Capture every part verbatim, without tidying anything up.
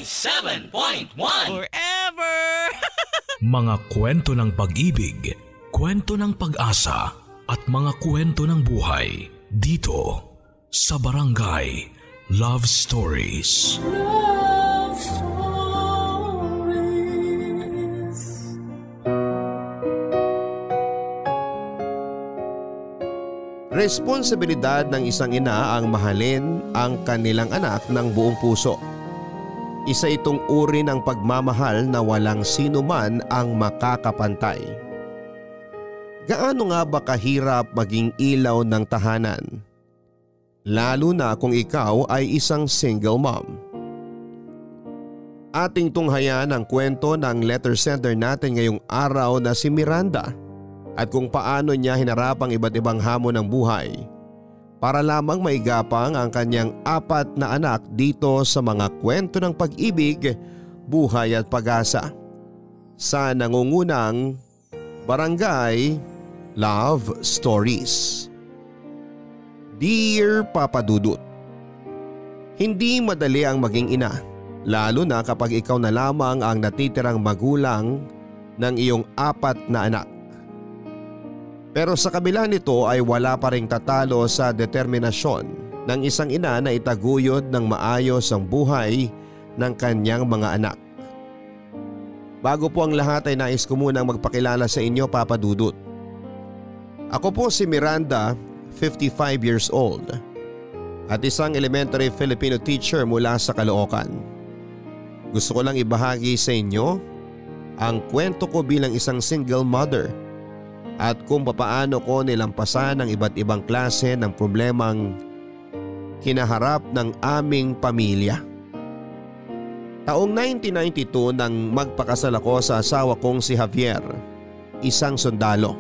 ninety-seven point one Forever! Mga kwento ng pag-ibig, kwento ng pag-asa, at mga kwento ng buhay dito sa Barangay Love Stories. Love Stories. Responsibilidad ng isang ina ang mahalin ang kanilang anak ng buong puso. Isa itong uri ng pagmamahal na walang sino man ang makakapantay. Gaano nga ba kahirap maging ilaw ng tahanan? Lalo na kung ikaw ay isang single mom. Ating tunghayan ang kwento ng letter sender natin ngayong araw na si Miranda at kung paano niya hinarap ang iba't ibang hamon ng buhay para lamang maigapang ang kanyang apat na anak dito sa mga kwento ng pag-ibig, buhay at pag-asa sa nangungunang Barangay Love Stories. Dear Papa Dudut, hindi madali ang maging ina, lalo na kapag ikaw na lamang ang natitirang magulang ng iyong apat na anak. Pero sa kabila nito ay wala pa ring tatalo sa determinasyon ng isang ina na itaguyod ng maayos ang buhay ng kanyang mga anak. Bago po ang lahat ay nais ko munang magpakilala sa inyo, Papa Dudut. Ako po si Miranda, fifty-five years old at isang elementary Filipino teacher mula sa Caloocan. Gusto ko lang ibahagi sa inyo ang kwento ko bilang isang single mother at kung papaano ko nilampasan ang iba't ibang klase ng problemang kinaharap ng aming pamilya. Taong nineteen ninety-two nang magpakasal ako sa asawa kong si Javier, isang sundalo.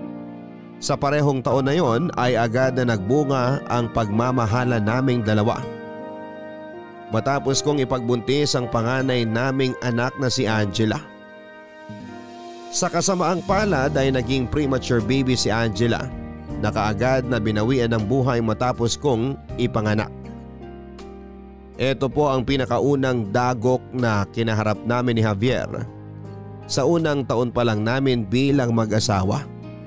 Sa parehong taon na yon ay agad na nagbunga ang pagmamahala naming dalawa. Matapos kong ipagbuntis ang panganay naming anak na si Angela. Sa kasamaang palad ay naging premature baby si Angela na kaagad na binawian ng buhay matapos kong ipanganak. Ito po ang pinakaunang dagok na kinaharap namin ni Javier sa unang taon pa lang namin bilang mag-asawa.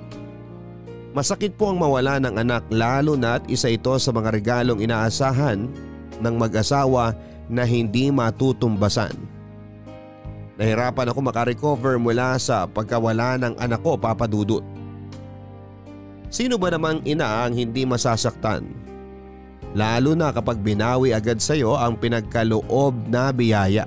Masakit po ang mawala ng anak lalo na't isa ito sa mga regalong inaasahan ng mag-asawa na hindi matutumbasan. Nahirapan ako makarecover mula sa pagkawala ng anak ko, Papa Dudut. Sino ba namang ina ang hindi masasaktan? Lalo na kapag binawi agad sa iyo ang pinagkaloob na biyaya.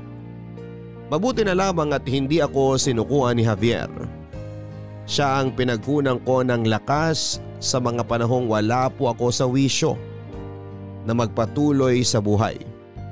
Mabuti na lamang at hindi ako sinukuan ni Javier. Siya ang pinagkunang ko ng lakas sa mga panahong wala po ako sa wisyo na magpatuloy sa buhay.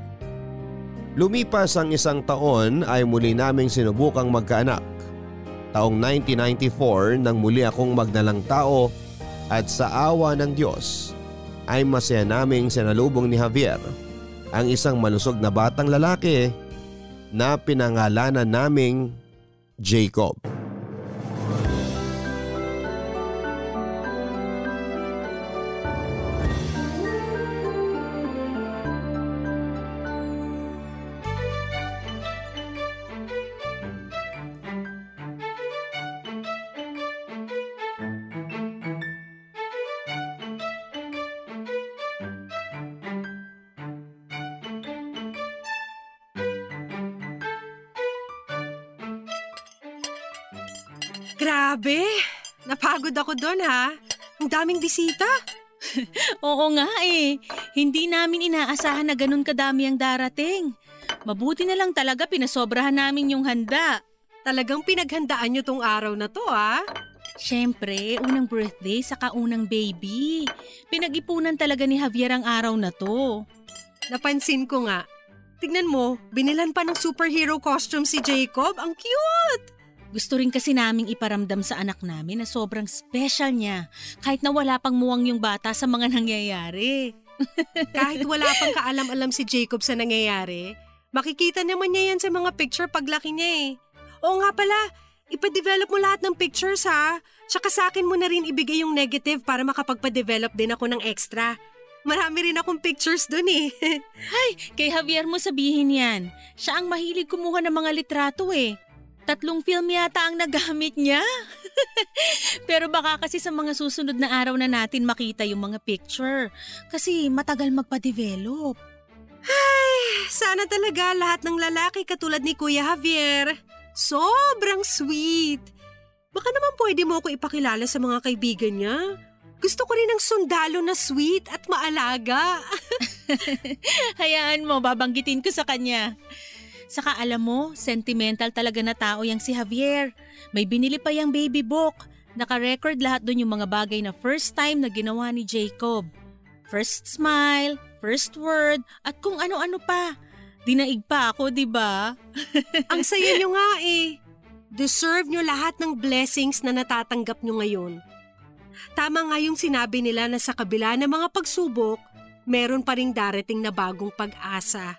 Lumipas ang isang taon ay muli naming sinubukang magkaanak. Taong nineteen ninety-four nang muli akong magnalang tao at sa awa ng Diyos ay masaya naming sinalubong ni Javier ang isang malusog na batang lalaki na pinangalanan naming Jacob. Grabe! Napagod ako doon ha. Ang daming bisita. Oo nga eh. Hindi namin inaasahan na ganun kadami ang darating. Mabuti na lang talaga pinasobrahan namin yung handa. Talagang pinaghandaan nyo tong araw na to ha. Siyempre, unang birthday saka unang baby. Pinag-ipunan talaga ni Javier ang araw na to. Napansin ko nga. Tignan mo, binilan pa ng superhero costume si Jacob. Ang cute! Gusto rin kasi naming iparamdam sa anak namin na sobrang special niya kahit na wala pang muwang yung bata sa mga nangyayari. Kahit wala pang kaalam-alam si Jacob sa nangyayari, makikita naman niya yan sa mga picture paglaki niya eh. Oo nga pala, ipa-develop mo lahat ng pictures ha. Tsaka sa akin mo na rin ibigay yung negative para makapagpa-develop din ako ng extra. Marami rin akong pictures dun eh. Ay, kay Javier mo sabihin yan. Siya ang mahilig kumuha ng mga litrato eh. Tatlong film yata ang nagamit niya. Pero baka kasi sa mga susunod na araw na natin makita yung mga picture. Kasi matagal magpa-develop. Ay, sana talaga lahat ng lalaki katulad ni Kuya Javier. Sobrang sweet. Baka naman pwede mo ako ipakilala sa mga kaibigan niya. Gusto ko rin ng sundalo na sweet at maalaga. Hayaan mo, babanggitin ko sa kanya. Saka alam mo, sentimental talaga na tao yang si Javier. May binili pa yung baby book. Naka-record lahat dun yung mga bagay na first time na ginawa ni Jacob. First smile, first word, at kung ano-ano pa. Dinaig pa ako, di ba? Ang saya nyo nga eh. Deserve nyo lahat ng blessings na natatanggap nyo ngayon. Tama nga yung sinabi nila na sa kabila ng mga pagsubok, meron pa ring darating na bagong pag-asa.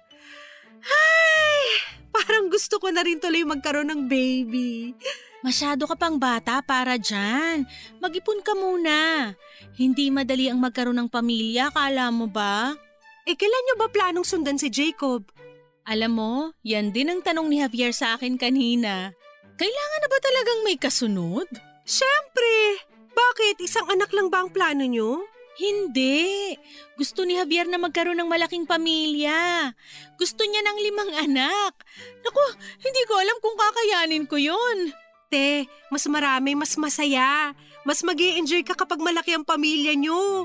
Ay, parang gusto ko na rin tuloy magkaroon ng baby. Masyado ka pang bata para dyan. Mag-ipon ka muna. Hindi madali ang magkaroon ng pamilya, kala mo ba? Eh, kailan nyo ba planong sundan si Jacob? Alam mo, yan din ang tanong ni Javier sa akin kanina. Kailangan na ba talagang may kasunod? Siyempre! Bakit? Isang anak lang ba ang plano nyo? Hindi. Gusto ni Javier na magkaroon ng malaking pamilya. Gusto niya ng limang anak. Naku, hindi ko alam kung kakayanin ko yun. Te, mas marami, mas masaya. Mas mag-i-enjoy ka kapag malaki ang pamilya nyo.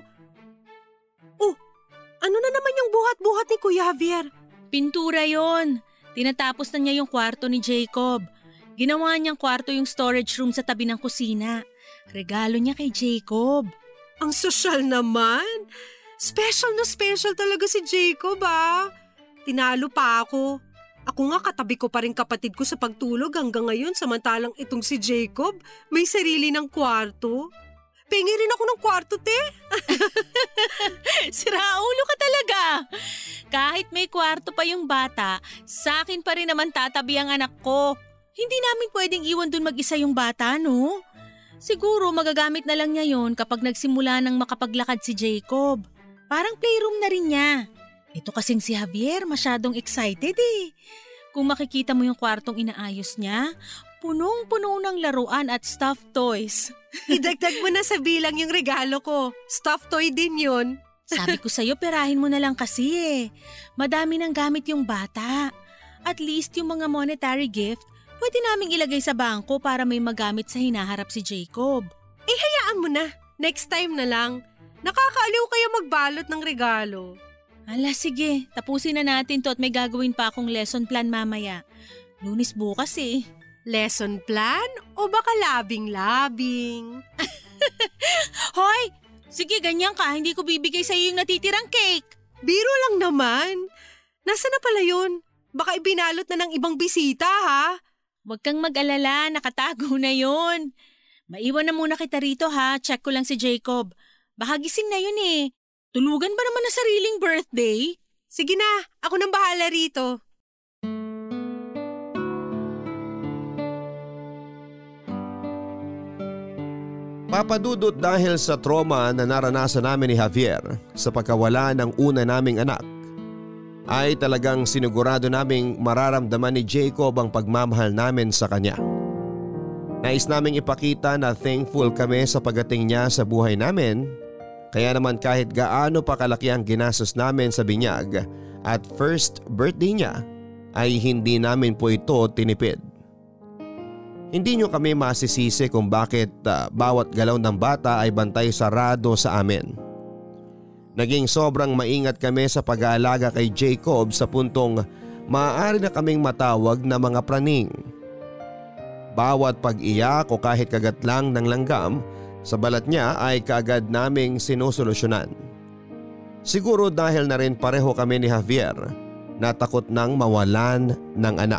Oh, ano na naman yung buhat-buhat ni Kuya Javier? Pintura yon. Tinatapos na niya yung kwarto ni Jacob. Ginawa niyang kwarto yung storage room sa tabi ng kusina. Regalo niya kay Jacob. Ang sosyal naman. Special na special talaga si Jacob ah. Tinalo pa ako. Ako nga katabi ko pa rin kapatid ko sa pagtulog hanggang ngayon samantalang itong si Jacob may sarili ng kwarto. Pengi rin ako ng kwarto, te. Siraulo ka talaga. Kahit may kwarto pa yung bata, sa akin pa rin naman tatabi ang anak ko. Hindi namin pwedeng iwan dun mag-isa yung bata, no? Siguro magagamit na lang niya yon kapag nagsimula ng makapaglakad si Jacob. Parang playroom na rin niya. Ito kasing si Javier masyadong excited eh. Kung makikita mo yung kwartong inaayos niya, punong-puno ng laruan at stuffed toys. Idagdag mo na sa bilang yung regalo ko. Stuffed toy din yun. Sabi ko sa'yo, perahin mo na lang kasi eh. Madami nang gamit yung bata. At least yung mga monetary gift, pwede naming ilagay sa bangko para may magamit sa hinaharap si Jacob. Eh hayaan mo na. Next time na lang. Nakakaaliw kaya magbalot ng regalo. Ala sige, tapusin na natin to at may gagawin pa akong lesson plan mamaya. Lunes bukas eh. Lesson plan o baka labing-labing? Hoy! Sige, ganyan ka. Hindi ko bibigay sa'yo yung natitirang cake. Biro lang naman. Nasaan na pala yun? Baka ibinalot na ng ibang bisita ha? Huwag kang mag-alala, nakatago na yun. Maiwan na muna kita rito ha, check ko lang si Jacob. Baka gising na yun eh. Tulugan ba naman na sariling birthday? Sige na, ako nang bahala rito. Papadudot dahil sa trauma na naranasan namin ni Javier sa pagkawala ng una naming anak, ay talagang sinigurado naming mararamdaman ni Jacob ang pagmamahal namin sa kanya. Nais naming ipakita na thankful kami sa pagdating niya sa buhay namin, kaya naman kahit gaano pa kalaki ang ginastos namin sa binyag at first birthday niya ay hindi namin po ito tinipid. Hindi nyo kami masisisi kung bakit uh, bawat galaw ng bata ay bantay sarado sa amin. Naging sobrang maingat kami sa pag-aalaga kay Jacob sa puntong maaari na kaming matawag na mga praning. Bawat pag-iyak o kahit kagat lang ng langgam sa balat niya ay kaagad naming sinusolusyonan. Siguro dahil na rin pareho kami ni Javier na takot nang mawalan ng anak.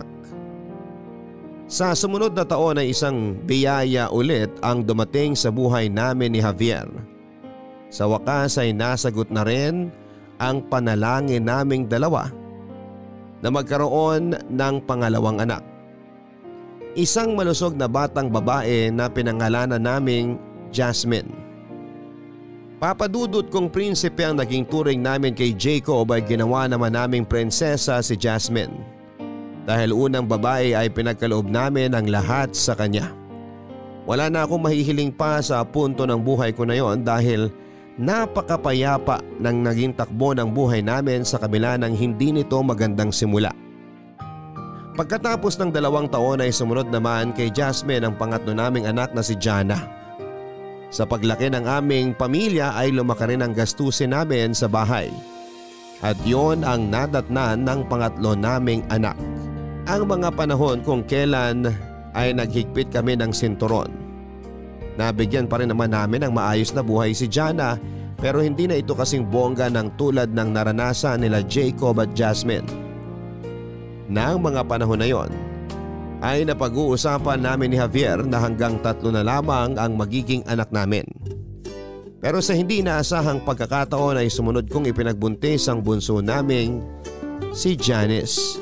Sa sumunod na taon ay isang biyaya ulit ang dumating sa buhay namin ni Javier. Sa wakas ay nasagot na rin ang panalangin naming dalawa na magkaroon ng pangalawang anak. Isang malusog na batang babae na pinangalanan naming Jasmine. Papadudot kong prinsipe ang naging turing namin kay Jacob ay ginawa naman naming prinsesa si Jasmine. Dahil unang babae ay pinagkaloob namin ang lahat sa kanya. Wala na akong mahihiling pa sa punto ng buhay ko na yon dahil napakapayapa ng naging takbo ng buhay namin sa kabila ng hindi nito magandang simula. Pagkatapos ng dalawang taon ay sumunod naman kay Jasmine ang pangatlo naming anak na si Jana. Sa paglaki ng aming pamilya ay lumaki rin ang gastusin namin sa bahay. At yon ang nadatnan ng pangatlo naming anak. Ang mga panahon kung kailan ay naghigpit kami ng sinturon. Nabigyan pa rin naman namin ng maayos na buhay si Jana pero hindi na ito kasing bongga ng tulad ng naranasan nila Jacob at Jasmine. Nang mga panahon na yon, ay napag-uusapan namin ni Javier na hanggang tatlo na lamang ang magiging anak namin. Pero sa hindi inaasahang pagkakataon ay sumunod kong ipinagbuntis ang bunso naming si Janice.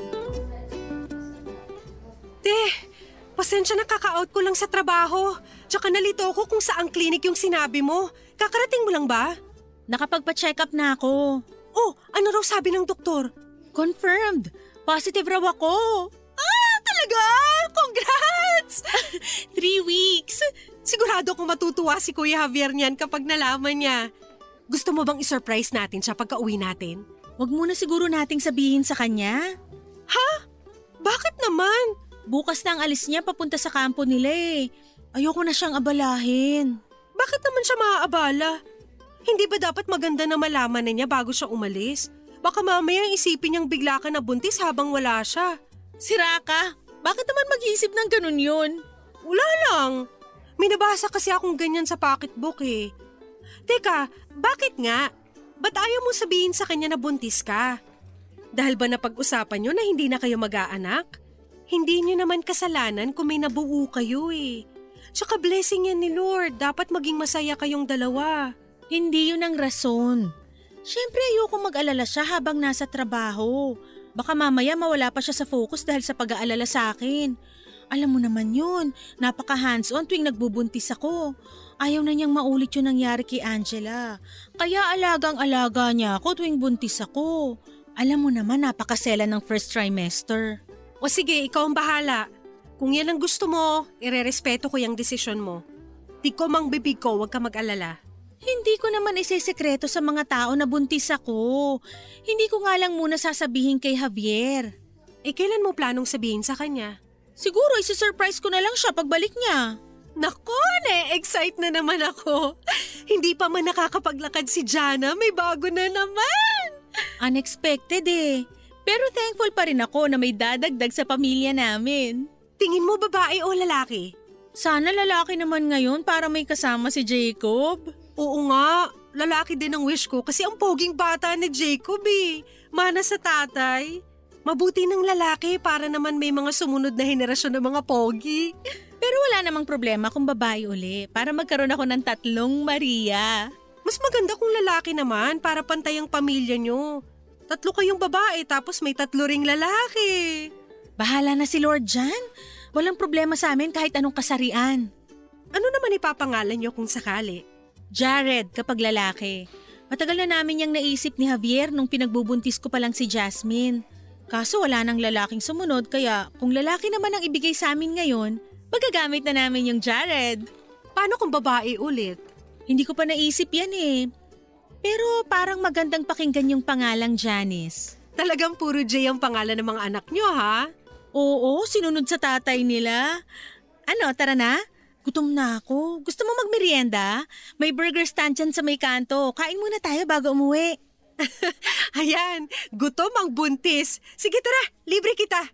Te, pasensya na kaka-out ko lang sa trabaho. Tsaka nalito ko kung saang clinic yung sinabi mo. Kakarating mo lang ba? Nakapagpa-check up na ako. Oh, ano raw sabi ng doktor? Confirmed. Positive raw ako. Ah, talaga? Congrats! Three weeks. Sigurado kong matutuwa si Kuya Javier niyan kapag nalaman niya. Gusto mo bang i-surprise natin siya pagka uwi natin? Wag muna siguro nating sabihin sa kanya. Ha? Bakit naman? Bukas na ang alis niya papunta sa kampo nila eh. Ayoko na siyang abalahin. Bakit naman siya maaabala? Hindi ba dapat maganda na malaman na niya bago siya umalis? Baka mamaya isipin niyang bigla ka na buntis habang wala siya. Sira ka? Bakit naman mag-iisip ng ganun yun? Wala lang. May nabasa kasi akong ganyan sa pocketbook eh. Teka, bakit nga? Ba't ayaw mo sabihin sa kanya na buntis ka? Dahil ba napag-usapan nyo na hindi na kayo mag-aanak? Hindi nyo naman kasalanan kung may nabuo kayo eh. Tsaka blessing yan ni Lord. Dapat maging masaya kayong dalawa. Hindi yun ang rason. Siyempre ayoko mag-alala siya habang nasa trabaho. Baka mamaya mawala pa siya sa focus dahil sa pag-aalala sa akin. Alam mo naman yun, napaka-hands-on tuwing nagbubuntis ako. Ayaw na niyang maulit yung nangyari kay Angela. Kaya alagang-alaga niya ako tuwing buntis ako. Alam mo naman napakasela ng first trimester. O sige, ikaw ang bahala. Kung yan ang gusto mo, irerespeto ko yung desisyon mo. Di ko mang bibig ko, huwag ka mag-alala. Hindi ko naman isesekreto sa mga tao na buntis ako. Hindi ko nga lang muna sasabihin kay Javier. Eh kailan mo planong sabihin sa kanya? Siguro isi-surprise ko na lang siya pagbalik niya. Nako, na-excite na naman ako. Hindi pa man nakakapaglakad si Jana, may bago na naman. Unexpected eh. Pero thankful pa rin ako na may dadagdag sa pamilya namin. Tingin mo babae o lalaki? Sana lalaki naman ngayon para may kasama si Jacob. Oo nga, lalaki din ang wish ko kasi ang poging bata ni Jacob eh. Mana sa tatay. Mabuti ng lalaki para naman may mga sumunod na henerasyon ng mga pogi. Pero wala namang problema kung babae uli para magkaroon ako ng tatlong Maria. Mas maganda kung lalaki naman para pantay ang pamilya nyo. Tatlo kayong babae tapos may tatlo ring lalaki. Bahala na si Lord dyan. Walang problema sa amin kahit anong kasarian. Ano naman ipapangalan nyo kung sakali? Jared kapag lalaki. Matagal na namin niyang naisip ni Javier nung pinagbubuntis ko pa lang si Jasmine. Kaso wala nang lalaking sumunod kaya kung lalaki naman ang ibigay sa amin ngayon, magagamit na namin yung Jared. Paano kung babae ulit? Hindi ko pa naisip yan eh. Pero parang magandang pakinggan yung pangalang Janice. Talagang puro J ang pangalan ng mga anak nyo ha? Oo, sinunod sa tatay nila. Ano, tara na? Gutom na ako. Gusto mo magmerienda? May burger stand dyan sa may kanto. Kain muna tayo bago umuwi. Ayan, gutom ang buntis. Sige tara, libre kita.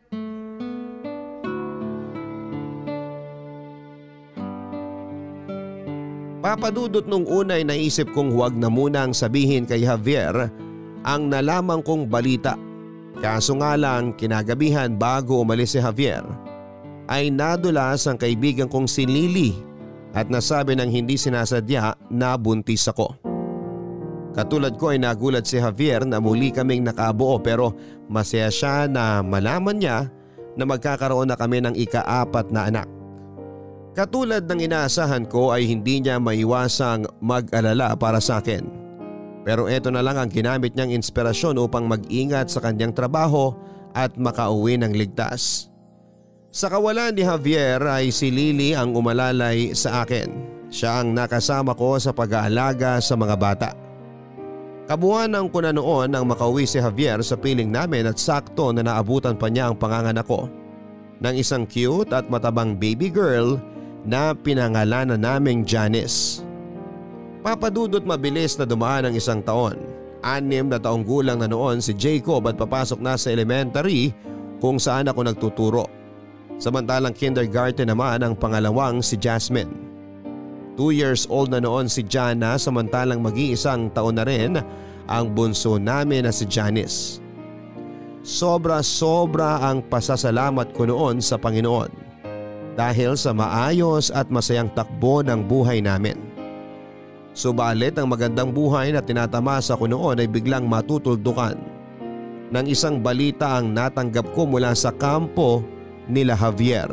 Papadudot nung unay naisip kong huwag na munang sabihin kay Javier ang nalaman kong balita. Kaso nga lang kinagabihan bago umalis si Javier ay nadulas ang kaibigan kong si Lily at nasabi ng hindi sinasadya na buntis ako. Katulad ko ay nagulat si Javier na muli kaming nakabuo pero masaya siya na malaman niya na magkakaroon na kami ng ika-apat na anak. Katulad ng inaasahan ko ay hindi niya maiwasang mag-alala para sa akin. Pero eto na lang ang ginamit niyang inspirasyon upang mag-ingat sa kanyang trabaho at makauwi ng ligtas. Sa kawalan ni Javier ay si Lily ang umalalay sa akin. Siya ang nakasama ko sa pag-aalaga sa mga bata. Kabuuan ko na noon nang makauwi si Javier sa piling namin at sakto na naabutan pa niya ang panganganak ko ng isang cute at matabang baby girl na pinangalanan naming Janice. Papadudot mabilis na dumaan ang isang taon. Anim na taong gulang na noon si Jacob at papasok na sa elementary kung saan ako nagtuturo. Samantalang kindergarten naman ang pangalawang si Jasmine. Two years old na noon si Jana samantalang mag-iisang taon na rin ang bunso namin na si Janice. Sobra-sobra ang pasasalamat ko noon sa Panginoon dahil sa maayos at masayang takbo ng buhay namin. Subalit ang magandang buhay na tinatamasa ko noon ay biglang matutuldukan ng isang balita ang natanggap ko mula sa kampo nila Javier.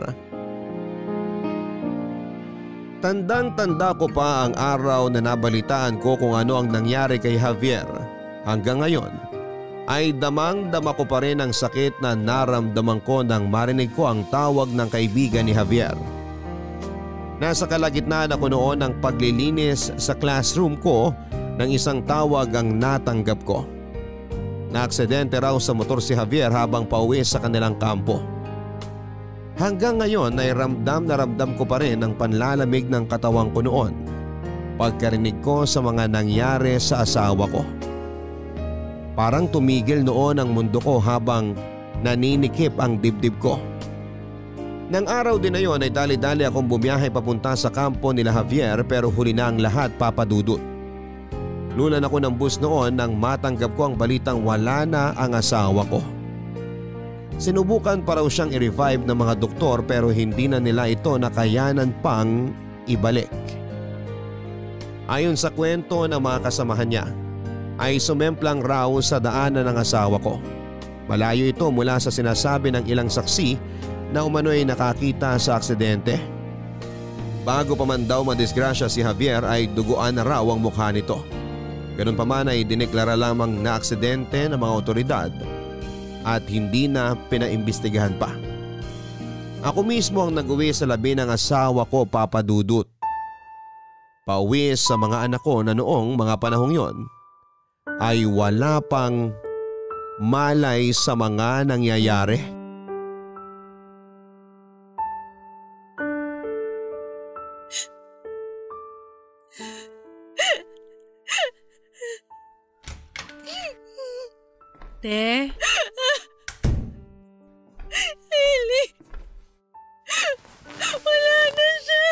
Tandang-tanda ko pa ang araw na nabalitaan ko kung ano ang nangyari kay Javier. Hanggang ngayon ay damang-dama ko pa rin ang sakit na naramdaman ko nang marinig ko ang tawag ng kaibigan ni Javier. Nasa kalagitnaan ako noon ng paglilinis sa classroom ko nang isang tawag ang natanggap ko. Naaksidente raw sa motor si Javier habang pauwi sa kanilang kampo. Hanggang ngayon ay ramdam na ramdam ko pa rin ang panlalamig ng katawan ko noon pagkarinig ko sa mga nangyari sa asawa ko. Parang tumigil noon ang mundo ko habang naninikip ang dibdib ko. Nang araw din na yon ay dali-dali akong bumiyahe papunta sa kampo nila Javier pero huli na ang lahat, Papa Dudut. Lunan ako ng bus noon nang matanggap ko ang balitang wala na ang asawa ko. Sinubukan pa raw siyang i-revive ng mga doktor pero hindi na nila ito nakayanan pang ibalik. Ayon sa kwento ng mga kasamahan niya, ay sumemplang raw sa daanan ng asawa ko. Malayo ito mula sa sinasabi ng ilang saksi na umano'y nakakita sa aksidente. Bago pa man daw madisgrasya si Javier ay duguan na raw ang mukha nito. Ganun pa man ay dineklara lamang na aksidente ng mga otoridad at hindi na pinaimbestigahan pa. Ako mismo ang nag-uwi sa labi ng asawa ko, Papa Dudut. Pauwi sa mga anak ko na noong mga panahong yon ay wala pang malay sa mga nangyayari. Te? Lily! Wala na siya!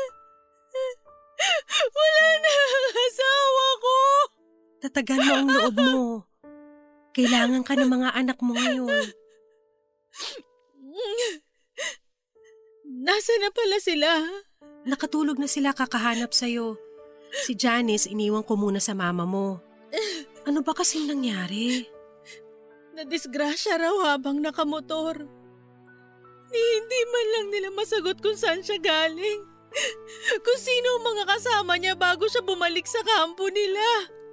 Wala na ang asawa ko! Tatagan mo ang loob mo. Kailangan ka ng mga anak mo ngayon. Nasaan na pala sila? Nakatulog na sila kakahanap sa'yo. Si Janice iniwan ko muna sa mama mo. Ano ba kasing nangyari? Nadisgrasya raw habang nakamotor. Ni hindi man lang nila masagot kung saan siya galing. Kung sino ang mga kasama niya bago siya bumalik sa kampo nila.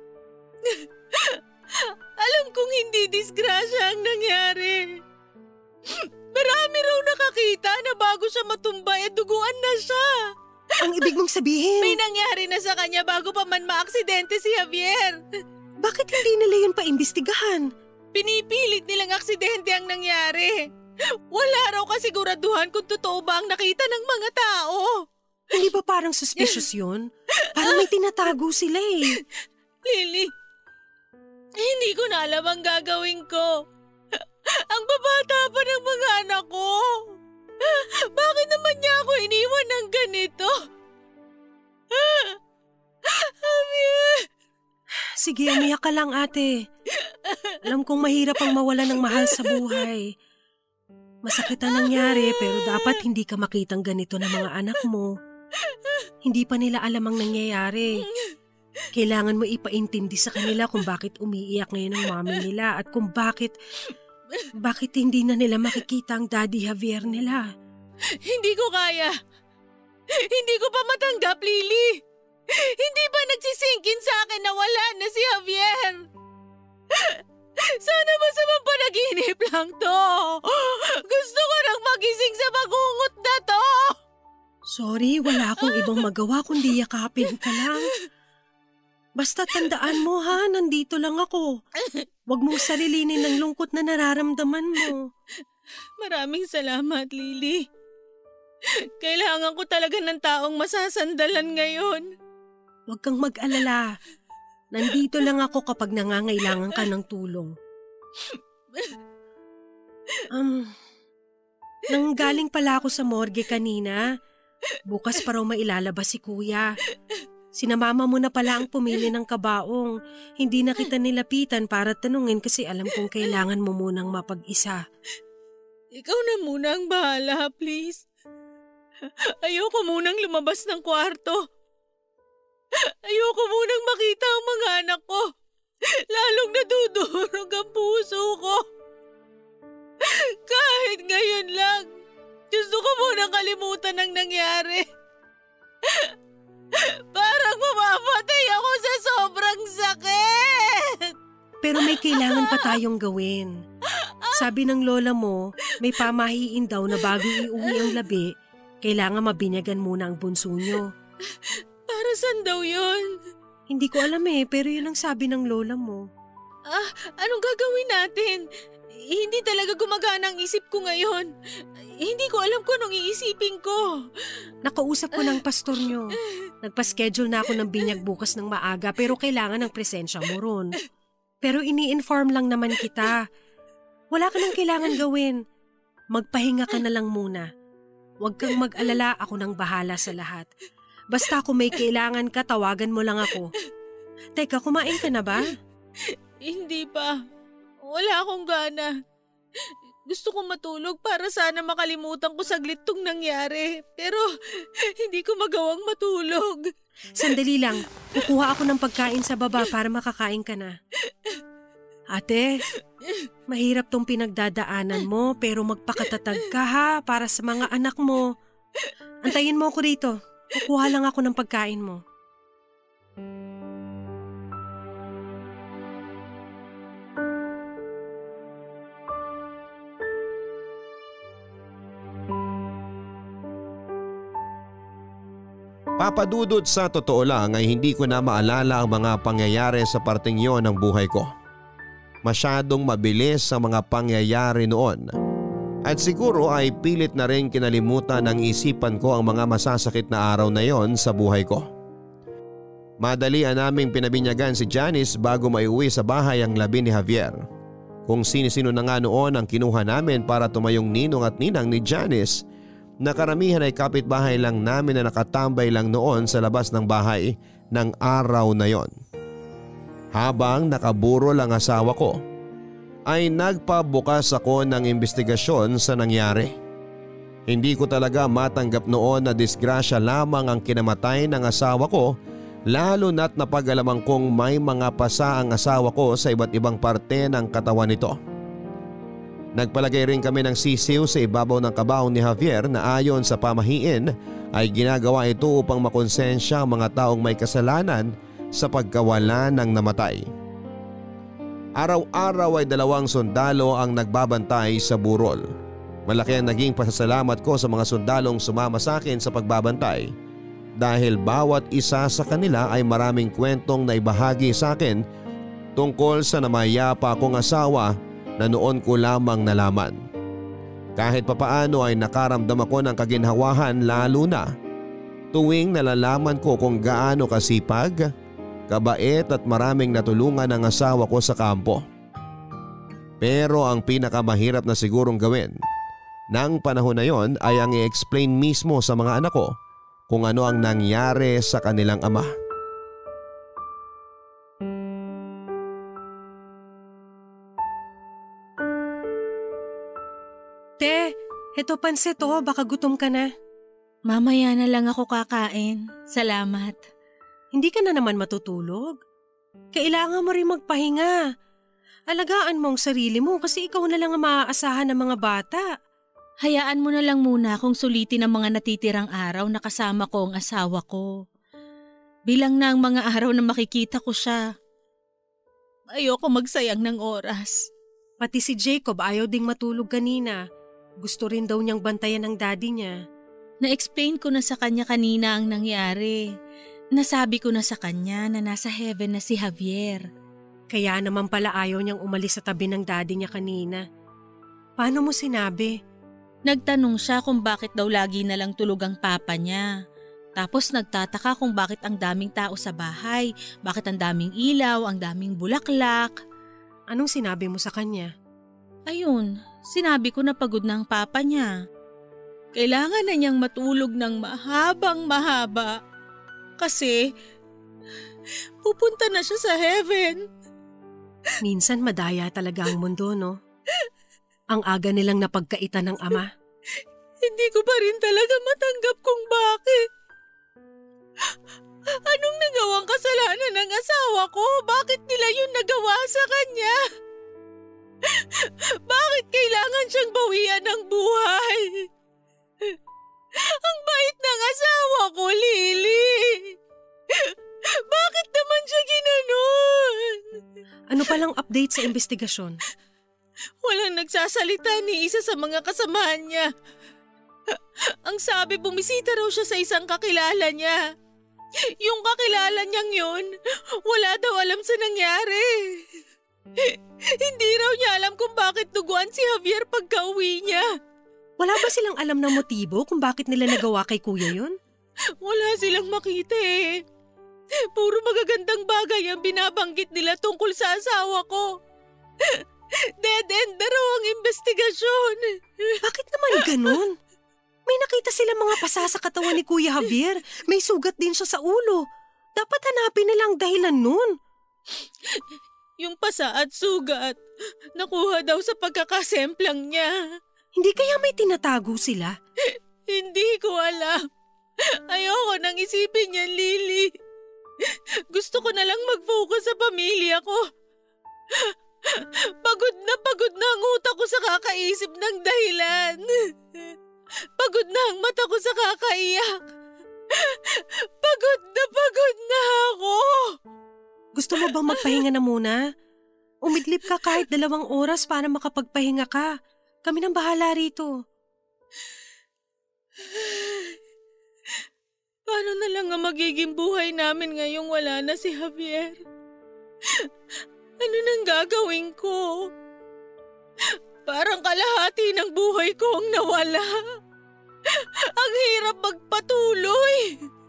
Alam kong hindi disgrasya ang nangyari. Marami raw nakakita na bago siya matumbay at duguan na siya. Ang ibig mong sabihin? May nangyari na sa kanya bago pa man maaksidente si Javier. Bakit hindi nila yun paimbestigahan? Pinipilit nilang aksidente ang nangyari. Wala raw kasiguraduhan kung totoo ba ang nakita ng mga tao. Hindi ba parang suspicious yun? Parang may tinatago sila eh. Lily, hindi ko na alam ang gagawin ko. Ang babata pa ng mga anak ko. Bakit naman niya ako iniwan ng ganito? Javier! Sige, umiyak ka lang ate. Alam kong mahirap ang mawala ng mahal sa buhay. Masakit ang nangyari pero dapat hindi ka makitang ganito ng mga anak mo. Hindi pa nila alam ang nangyayari. Kailangan mo ipaintindi sa kanila kung bakit umiiyak ngayon ang mami nila at kung bakit, bakit hindi na nila makikita ang Daddy Javier nila. Hindi ko kaya. Hindi ko pa matanggap, Lily. Hindi ba nagsisingkin sa akin na wala na si Javier? Sana masamang panaginip lang to. Gusto ko nang magising sa magungot na to. Sorry, wala akong ibang magawa kundi yakapin ka lang. Basta tandaan mo ha, nandito lang ako. Huwag mong sarilinin ng lungkot na nararamdaman mo. Maraming salamat, Lily. Kailangan ko talaga ng taong masasandalan ngayon. Huwag kang mag-alala. Nandito lang ako kapag nangangailangan ka ng tulong. Um, nanggaling pala ako sa morgue kanina. Bukas pa raw mailalabas si kuya. Sinamama mo na pala ang pumili ng kabaong. Hindi na kita nilapitan para tanungin kasi alam kong kailangan mo munang mapag-isa. Ikaw na muna ang bahala, please. Ayoko munang lumabas ng kwarto. Ayoko munang makita ang mga anak ko. Lalong nadudurog ang puso ko. Kahit ngayon lang, gusto ko munang kalimutan ang nangyari. Parang mamamatay ako sa sobrang sakit. Pero may kailangan pa tayong gawin. Sabi ng lola mo, may pamahiin daw na bago iuwi ang labi, kailangan mabinyagan muna ang bunso nyo. Para saan daw yun? Hindi ko alam eh, pero yun ang sabi ng lola mo. Ah, anong gagawin natin? Hindi talaga gumagana ang isip ko ngayon. Hindi ko alam kung anong iisipin ko. Nakausap ko ng pastor nyo. Nagpa-schedule na ako ng binyag bukas ng maaga pero kailangan ng presensya mo ron. Pero ini-inform lang naman kita. Wala ka nang kailangan gawin. Magpahinga ka na lang muna. Huwag kang mag-alala, ako nang bahala sa lahat. Basta kung may kailangan ka, tawagan mo lang ako. Teka, kumain ka na ba? Hindi pa. Wala akong gana. Gusto kong matulog para sana makalimutan ko saglit tong nangyari. Pero hindi ko magawang matulog. Sandali lang. Kukuha ako ng pagkain sa baba para makakain ka na. Ate, mahirap tong pinagdadaanan mo pero magpakatatag ka ha para sa mga anak mo. Antayin mo ako rito. Kukuha lang ako ng pagkain mo. Papadudod sa totoo lang ay hindi ko na maalala ang mga pangyayari sa parting yon ng buhay ko. Masyadong mabilis ang mga pangyayari noon. At siguro ay pilit na rin kinalimutan ng isipan ko ang mga masasakit na araw na yon sa buhay ko. Madalian naming pinabinyagan si Janice bago maiuwi sa bahay ang labi ni Javier. Kung sino-sino na nga noon ang kinuha namin para tumayong ninong at ninang ni Janice, na karamihan ay kapitbahay lang namin na nakatambay lang noon sa labas ng bahay ng araw na yon. Habang nakaburo lang asawa ko, ay nagpabukas ako ng investigasyon sa nangyari. Hindi ko talaga matanggap noon na disgrasya lamang ang kinamatay ng asawa ko, lalo na't napag-alamang kong may mga pasa ang asawa ko sa iba't ibang parte ng katawan nito. Nagpalagay rin kami ng sisiw sa ibabaw ng kabaong ni Javier na ayon sa pamahiin ay ginagawa ito upang makonsensya ang mga taong may kasalanan sa pagkawala ng namatay. Araw-araw ay dalawang sundalo ang nagbabantay sa burol. Malaki ang naging pasasalamat ko sa mga sundalong sumama sa akin sa pagbabantay dahil bawat isa sa kanila ay maraming kwentong naibahagi sa akin tungkol sa namayapa kong asawa na noon ko lamang nalaman. Kahit papaano ay nakaramdam ako ng kaginhawahan lalo na tuwing nalalaman ko kung gaano kasipag, kabait at maraming natulungan ang asawa ko sa kampo. Pero ang pinakamahirap na sigurong gawin ng panahon na yon ay ang i-explain mismo sa mga anak ko kung ano ang nangyari sa kanilang ama. Te, eto pansit oh, baka gutom ka na. Mamaya na lang ako kakain. Salamat. Hindi ka na naman matutulog. Kailangan mo rin magpahinga. Alagaan mo ang sarili mo kasi ikaw na lang ang maaasahan ng mga bata. Hayaan mo na lang muna kung sulitin ang mga natitirang araw na kasama ko ang asawa ko. Bilang na ang mga araw na makikita ko siya. Ayoko magsayang ng oras. Pati si Jacob ayaw ding matulog kanina. Gusto rin daw niyang bantayan ng daddy niya. Na-explain ko na sa kanya kanina ang nangyari. Nasabi ko na sa kanya na nasa heaven na si Javier. Kaya naman pala ayaw niyang umalis sa tabi ng daddy niya kanina. Paano mo sinabi? Nagtanong siya kung bakit daw lagi na lang tulog ang papa niya. Tapos nagtataka kung bakit ang daming tao sa bahay, bakit ang daming ilaw, ang daming bulaklak. Anong sinabi mo sa kanya? Ayun, sinabi ko na pagod na ang papa niya. Kailangan na niyang matulog ng mahabang mahaba. Kasi pupunta na siya sa heaven. Minsan madaya talaga ang mundo, no? Ang aga nilang napagkaitan ng ama. Hindi ko pa rin talaga matanggap kung bakit. Anong nagawang kasalanan ng asawa ko? Bakit nila yun nagawa sa kanya? Bakit kailangan siyang bawian ng buhay? Ang bait ng asawa ko, Lily. Bakit naman siya ginanon? Ano palang update sa investigasyon? Walang nagsasalita ni isa sa mga kasamahan niya. Ang sabi, bumisita raw siya sa isang kakilala niya. Yung kakilala niyang yun, wala daw alam sa nangyari. Hindi raw niya alam kung bakit duguan si Javier pagka-uwi niya. Wala ba silang alam ng motibo kung bakit nila nagawa kay kuya yun? Wala silang makita eh. Puro magagandang bagay ang binabanggit nila tungkol sa asawa ko. Dead end na raw ang investigasyon. Bakit naman ganun? May nakita sila mga pasa sa katawan ni Kuya Javier. May sugat din siya sa ulo. Dapat hanapin nila ang dahilan nun. Yung pasa at sugat, nakuha daw sa pagkakasemplang niya. Hindi kaya may tinatago sila? Hindi ko alam. Ayoko nang isipin yan, Lily. Gusto ko na lang mag-focus sa pamilya ko. Pagod na pagod na ang utak ko sa kakaisip ng dahilan. Pagod na ang mata ko sa kakaiyak. Pagod na pagod na ako. Gusto mo bang magpahinga na muna? Umidlip ka kahit dalawang oras para makapagpahinga ka. Kami nang bahala rito. Paano na lang ang magiging buhay namin ngayong wala na si Javier? Ano nang gagawin ko? Parang kalahati ng buhay ko ang nawala. Ang hirap magpatuloy.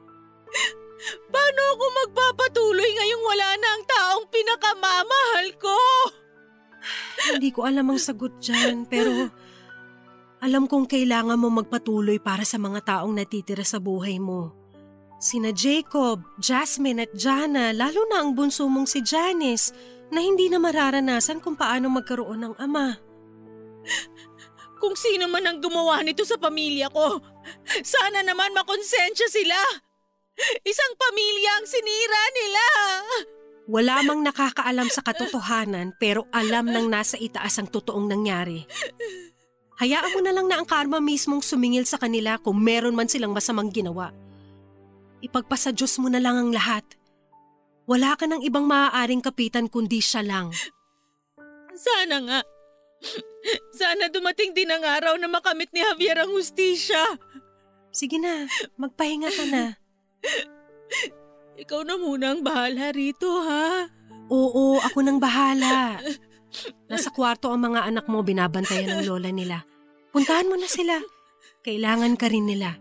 Paano ako magpapatuloy ngayong wala na ang taong pinakamamahal ko? Hindi ko alam ang sagot dyan, pero alam kong kailangan mo magpatuloy para sa mga taong natitira sa buhay mo. Sina Jacob, Jasmine at Jana, lalo na ang bunso mong si Janice, na hindi na mararanasan kung paano magkaroon ng ama. Kung sino man ang gumawa nito sa pamilya ko, sana naman makonsensya sila. Isang pamilya ang sinira nila. Wala mang nakakaalam sa katotohanan pero alam ng nasa itaas ang totoong nangyari. Hayaan mo na lang na ang karma mismong sumingil sa kanila kung meron man silang masamang ginawa. Ipagpasa Diyos mo na lang ang lahat. Wala ka ng ibang maaaring kapitan kundi siya lang. Sana nga. Sana dumating din ang araw na makamit ni Javier ang hustisya. Sige na, magpahinga ka na. Ikaw na muna ang bahala rito, ha? Oo, ako nang bahala. Nasa kwarto ang mga anak mo, binabantayan ng lola nila. Puntahan mo na sila. Kailangan ka rin nila.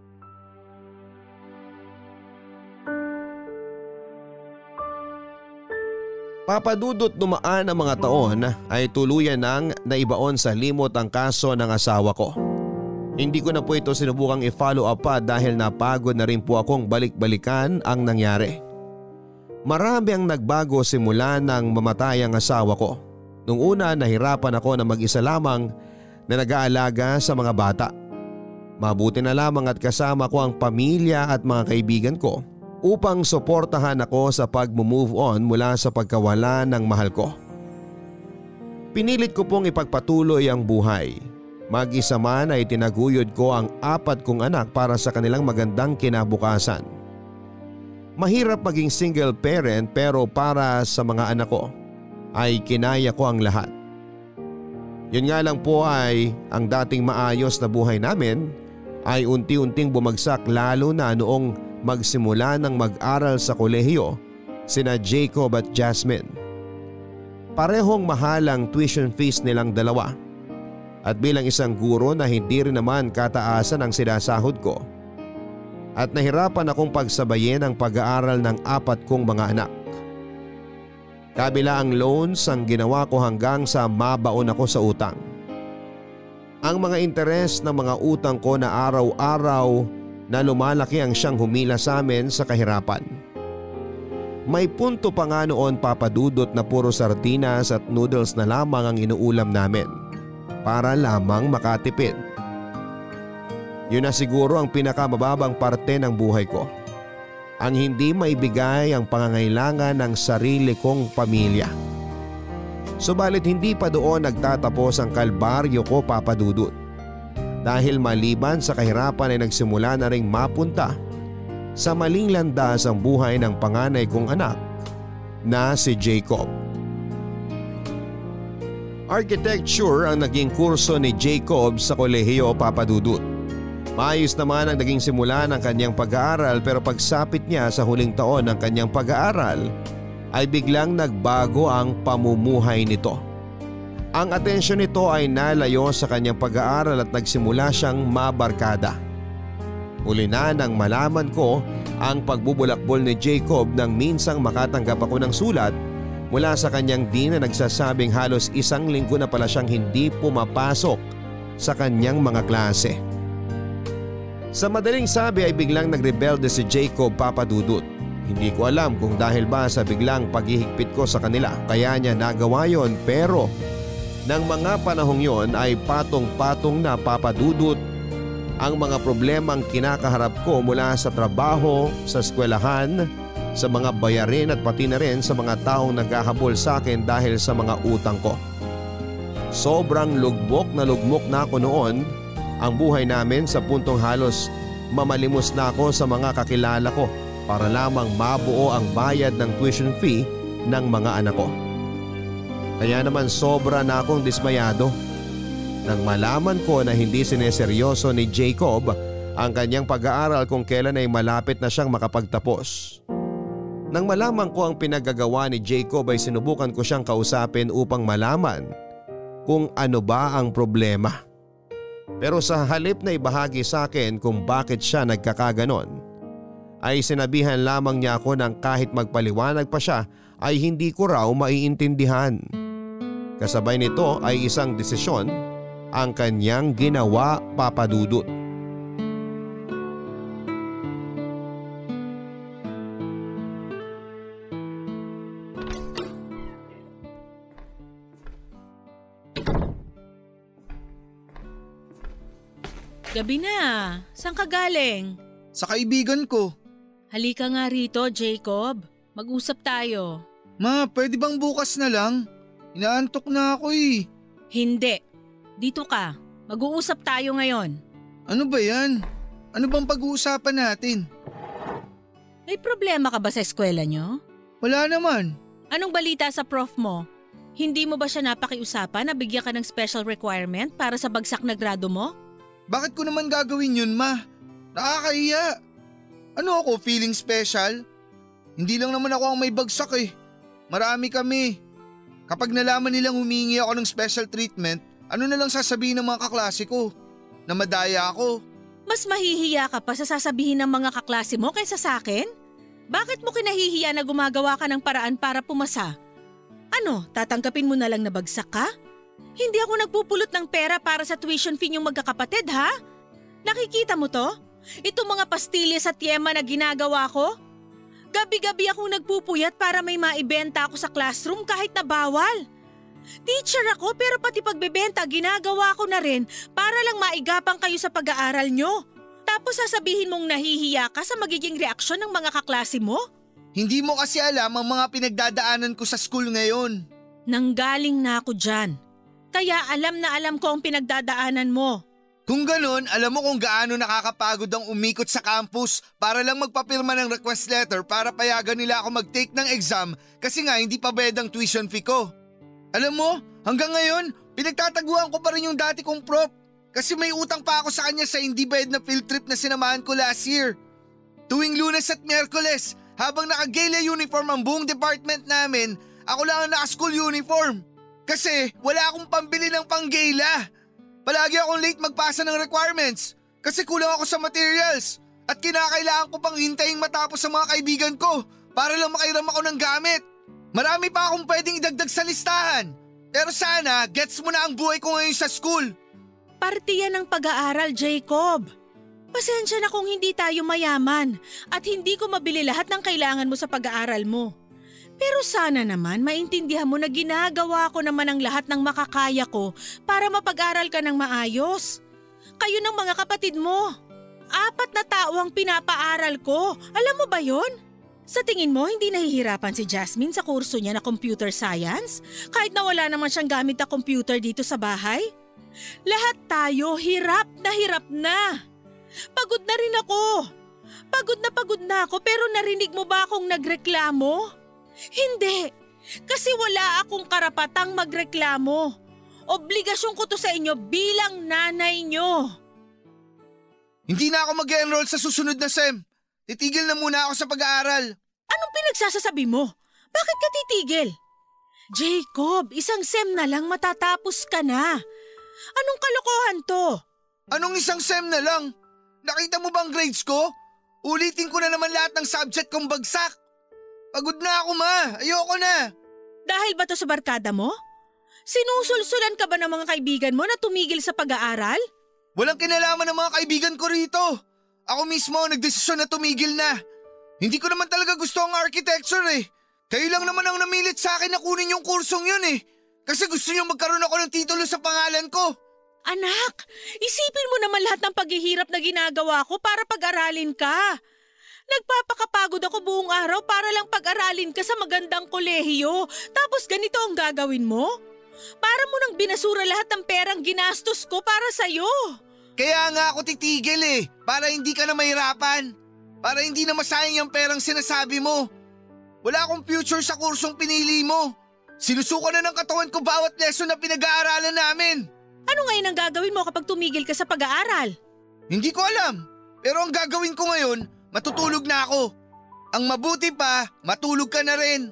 Papadudot dumaan ang mga taon ay tuluyan nang naibaon sa limot ang kaso ng asawa ko. Hindi ko na po ito sinubukang i-follow up pa dahil napagod na rin po akong balik-balikan ang nangyari. Marami ang nagbago simula nang mamatay ang asawa ko. Nung una nahirapan ako na mag-isa lamang na nag-aalaga sa mga bata. Mabuti na lamang at kasama ko ang pamilya at mga kaibigan ko upang suportahan ako sa pag-move on mula sa pagkawala ng mahal ko. Pinilit ko pong ipagpatuloy ang buhay. Mag-isa man ay tinaguyod ko ang apat kong anak para sa kanilang magandang kinabukasan. Mahirap maging single parent pero para sa mga anak ko ay kinaya ko ang lahat. Yun nga lang po ay ang dating maayos na buhay namin ay unti-unting bumagsak lalo na noong magsimula ng mag-aral sa kolehiyo sina Jacob at Jasmine. Parehong mahal ang tuition fees nilang dalawa. At bilang isang guro na hindi rin naman kataasan ang sinasahod ko. At nahirapan akong pagsabayin ang pag-aaral ng apat kong mga anak. Kabila ang loans ang ginawa ko hanggang sa mabaon ako sa utang. Ang mga interes ng mga utang ko na araw-araw na lumalaki ang siyang humila sa amin sa kahirapan. May punto pa nga noon papadudot na puro sardinas at noodles na lamang ang inuulam namin. Para lamang makatipid. Yun na siguro ang pinakamababang parte ng buhay ko. Ang hindi maibigay ang pangangailangan ng sarili kong pamilya. Subalit hindi pa doon nagtatapos ang kalbaryo ko, Papa Dudut. Dahil maliban sa kahirapan ay nagsimula na ring mapunta sa maling landas ang buhay ng panganay kong anak na si Jacob. Architecture ang naging kurso ni Jacob sa kolehiyo, Papa Dudut. Maayos naman ang naging simula ng kanyang pag-aaral pero pagsapit niya sa huling taon ng kanyang pag-aaral ay biglang nagbago ang pamumuhay nito. Ang atensyon nito ay nalayo sa kanyang pag-aaral at nagsimula siyang mabarkada. Uli na nang malaman ko ang pagbubulakbol ni Jacob nang minsang makatanggap ako ng sulat mula sa kanyang dean na nagsasabing halos isang linggo na pala siyang hindi pumapasok sa kanyang mga klase. Sa madaling sabi ay biglang nagrebelde si Jacob, Papa Dudut. Hindi ko alam kung dahil ba sa biglang paghihigpit ko sa kanila kaya niya nagawa yon, pero nang mga panahong yon ay patong-patong na, Papa Dudut, ang mga problemang kinakaharap ko mula sa trabaho, sa eskwelahan, sa mga bayarin at pati na rin sa mga taong naghahabol sa akin dahil sa mga utang ko. Sobrang lugmok na lugmok na ako noon ang buhay namin sa puntong halos mamalimos na ako sa mga kakilala ko para lamang mabuo ang bayad ng tuition fee ng mga anak ko. Kaya naman sobra na akong dismayado nang malaman ko na hindi sineseryoso ni Jacob ang kanyang pag-aaral kung kailan ay malapit na siyang makapagtapos. Nang malaman ko ang pinagagawa ni Jacob ay sinubukan ko siyang kausapin upang malaman kung ano ba ang problema. Pero sa halip na ibahagi sa akin kung bakit siya nagkakaganon, ay sinabihan lamang niya ako ng kahit magpaliwanag pa siya ay hindi ko raw maiintindihan. Kasabay nito ay isang desisyon ang kanyang ginawa, Papa Dudut. Gabi na. Saan ka galing? Sa kaibigan ko. Halika nga rito, Jacob. Mag-usap tayo. Ma, pwede bang bukas na lang? Inaantok na ako eh. Hindi. Dito ka. Mag-uusap tayo ngayon. Ano ba yan? Ano bang pag-uusapan natin? May problema ka ba sa eskwela nyo? Wala naman. Anong balita sa prof mo? Hindi mo ba siya napakiusapan na bigyan ka ng special requirement para sa bagsak na grado mo? Bakit ko naman gagawin yun, ma? Nakakahiya. Ano ako, feeling special? Hindi lang naman ako ang may bagsak eh. Marami kami. Kapag nalaman nilang humingi ako ng special treatment, ano na lang sasabihin ng mga kaklase ko? Na madaya ako. Mas mahihiya ka pa sa sasabihin ng mga kaklase mo kaysa sa akin? Bakit mo kinahihiya na gumagawa ka ng paraan para pumasa? Ano, tatanggapin mo na lang na bagsak ka? Hindi ako nagpupulot ng pera para sa tuition fee niyong magkakapatid, ha? Nakikita mo to? Itong mga pastillas at yema na ginagawa ko? Gabi-gabi akong nagpupuyat para may maibenta ako sa classroom kahit na bawal. Teacher ako pero pati pagbebenta ginagawa ko na rin para lang maigapang kayo sa pag-aaral nyo. Tapos sasabihin mong nahihiya ka sa magiging reaksyon ng mga kaklase mo? Hindi mo kasi alam ang mga pinagdadaanan ko sa school ngayon. Nanggaling na ako dyan. Kaya alam na alam ko ang pinagdadaanan mo. Kung ganun, alam mo kung gaano nakakapagod ang umikot sa campus para lang magpapirma ng request letter para payagan nila ako mag-take ng exam kasi nga hindi pa bayad ang tuition fee ko. Alam mo, hanggang ngayon, pinagtataguan ko pa rin yung dati kong prop kasi may utang pa ako sa kanya sa hindi bayad na field trip na sinamahan ko last year. Tuwing Lunes at Miyerkules, habang naka-gala uniform ang buong department namin, ako lang ang naka-school uniform. Kasi wala akong pambili ng pang-gala. Palagi akong late magpasa ng requirements kasi kulang ako sa materials at kinakailangan ko pang hintayin matapos sa mga kaibigan ko para lang makairam ako ng gamit. Marami pa akong pwedeng idagdag sa listahan pero sana gets mo na ang buhay ko ngayon sa school. Parte yan ng pag-aaral, Jacob. Pasensya na kung hindi tayo mayaman at hindi ko mabili lahat ng kailangan mo sa pag-aaral mo. Pero sana naman maintindihan mo na ginagawa ko naman ang lahat ng makakaya ko para mapag-aral ka ng maayos. Kayo ng mga kapatid mo. Apat na tao ang pinapaaral ko. Alam mo ba yon? Sa tingin mo hindi nahihirapan si Jasmine sa kurso niya na computer science? Kahit na wala naman siyang gamit na computer dito sa bahay? Lahat tayo hirap na hirap na. Pagod na rin ako. Pagod na pagod na ako pero narinig mo ba akong nagreklamo? Hindi, kasi wala akong karapatang magreklamo. Obligasyon ko to sa inyo bilang nanay nyo. Hindi na ako mag-enroll sa susunod na sem. Titigil na muna ako sa pag-aaral. Anong pinagsasasabi mo? Bakit ka titigil? Jacob, isang sem na lang matatapos ka na. Anong kalokohan to? Anong isang sem na lang? Nakita mo bang grades ko? Ulitin ko na naman lahat ng subject kong bagsak. Pagod na ako, ma. Ayoko na. Dahil ba to sa barkada mo? Sinusulsulan ka ba ng mga kaibigan mo na tumigil sa pag-aaral? Walang kinalaman ng mga kaibigan ko rito. Ako mismo ang nagdesisyon na tumigil na. Hindi ko naman talaga gusto ang architecture eh. Kayo lang naman ang namilit sa akin na kunin yung kursong yun eh. Kasi gusto niyo magkaroon ako ng titulo sa pangalan ko. Anak, isipin mo naman lahat ng paghihirap na ginagawa ko para pag-aralin ka. Nagpapakapagod ako buong araw para lang pag-aralin ka sa magandang kolehiyo. Tapos ganito ang gagawin mo? Para mo nang binasura lahat ng perang ginastos ko para sa'yo. Kaya nga ako titigil eh. Para hindi ka na mahirapan. Para hindi na masayang yung perang sinasabi mo. Wala akong future sa kursong pinili mo. Sinusuka na ng katawan ko bawat lesson na pinag-aaralan namin. Ano ngayon ang gagawin mo kapag tumigil ka sa pag-aaral? Hindi ko alam. Pero ang gagawin ko ngayon, matutulog na ako. Ang mabuti pa, matulog ka na rin.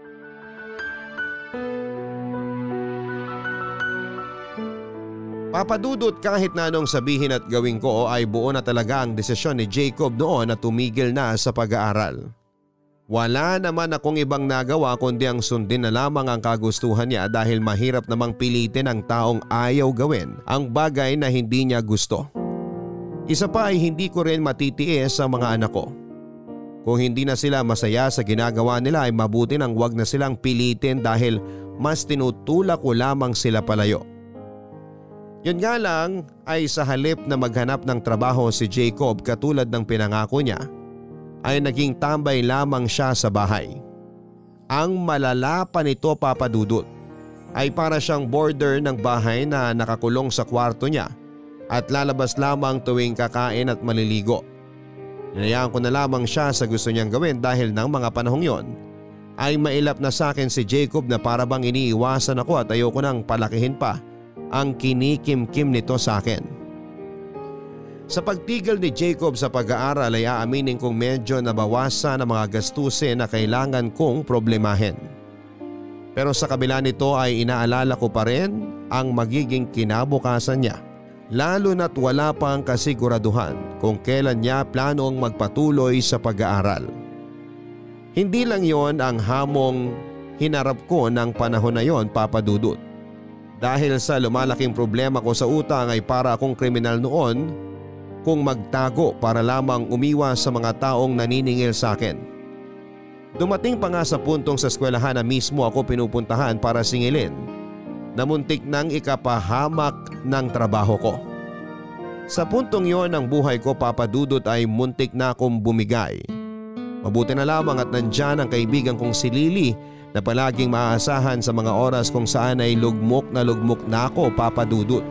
Papadudot kahit na anong sabihin at gawin ko ay buo na talaga ang desisyon ni Jacob noon na tumigil na sa pag-aaral. Wala naman akong ibang nagawa kundi ang sundin na lamang ang kagustuhan niya dahil mahirap namang pilitin ang taong ayaw gawin ang bagay na hindi niya gusto. Isa pa ay hindi ko rin matitiis sa mga anak ko. Kung hindi na sila masaya sa ginagawa nila ay mabuti nang wag na silang pilitin dahil mas tinutulak ko lamang sila palayo. Yun nga lang ay sa halip na maghanap ng trabaho si Jacob katulad ng pinangako niya, ay naging tambay lamang siya sa bahay. Ang malala pa nito, Papadudot, ay para siyang boarder ng bahay na nakakulong sa kwarto niya at lalabas lamang tuwing kakain at maliligo. Hinayaan ko na lamang siya sa gusto niyang gawin dahil ng mga panahong yon ay mailap na sa akin si Jacob na para bang iniiwasan ako at ayoko nang palakihin pa ang kinikimkim nito sa akin. Sa pagtigil ni Jacob sa pag-aaral ay aaminin kong medyo nabawasan ang mga gastusin na kailangan kong problemahin. Pero sa kabila nito ay inaalala ko pa rin ang magiging kinabukasan niya. Lalo na't wala pang kasiguraduhan kung kailan niya planong magpatuloy sa pag-aaral. Hindi lang yon ang hamong hinarap ko ng panahon na yon, Papadudot. Dahil sa lumalaking problema ko sa utang ay para akong kriminal noon kung magtago para lamang umiwas sa mga taong naniningil sa akin. Dumating pa nga sa puntong sa eskwelahan na mismo ako pinupuntahan para singilin na muntik nang ikapahamak ng trabaho ko. Sa puntong yon ng buhay ko, Papadudot, ay muntik na akong bumigay. Mabuti na lamang at nandyan ang kaibigan kong si Lily na palaging maaasahan sa mga oras kung saan ay lugmok na lugmok na ako, Papa Dudut.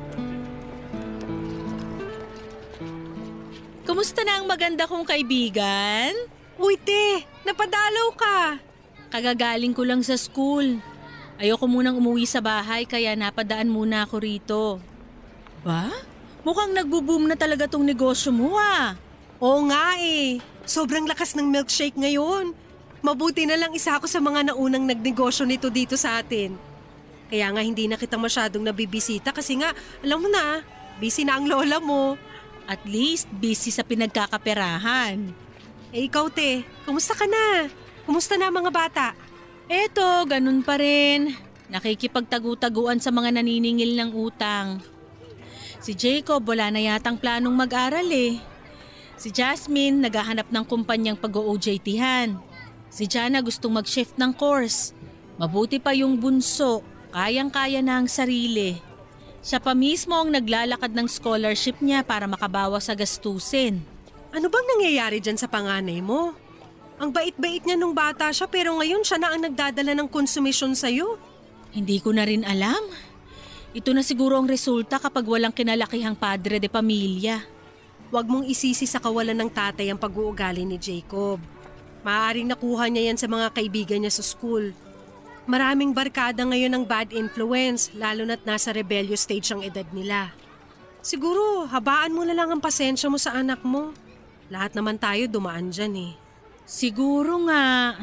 Kumusta na ang maganda kong kaibigan? Uy, te, napadalaw ka. Kagagaling ko lang sa school. Ayoko munang umuwi sa bahay kaya napadaan muna ako rito. Ba? Mukhang nagbo-boom na talaga tong negosyo mo ah. Oo nga eh. Sobrang lakas ng milkshake ngayon. Mabuti na lang isa ako sa mga naunang nagnegosyo nito dito sa atin. Kaya nga hindi na kita masyadong nabibisita kasi nga, alam mo na, busy na ang lola mo. At least busy sa pinagkakaperahan. Eh ikaw te, kumusta ka na? Kumusta na mga bata? Eto, ganun pa rin. Nakikipagtagu-taguan sa mga naniningil ng utang. Si Jacob wala na yatang planong mag-aral eh. Si Jasmine naghahanap ng kumpanyang pag-o J T-han. Si Jana gustong mag-shift ng course. Mabuti pa yung bunso, kayang-kaya na ang sarili. Siya pa mismo ang naglalakad ng scholarship niya para makabawas sa gastusin. Ano bang nangyayari dyan sa panganay mo? Ang bait-bait niya nung bata siya pero ngayon siya na ang nagdadala ng konsumisyon sa'yo. Hindi ko na rin alam. Ito na siguro ang resulta kapag walang kinalakihang padre de pamilya. Huwag mong isisi sa kawalan ng tatay ang pag-uugali ni Jacob. Maaaring nakuha niya yan sa mga kaibigan niya sa school. Maraming barkada ngayon ng bad influence, lalo na't nasa rebellious stage ang edad nila. Siguro, habaan mo na lang ang pasensya mo sa anak mo. Lahat naman tayo dumaan dyan eh. Siguro nga.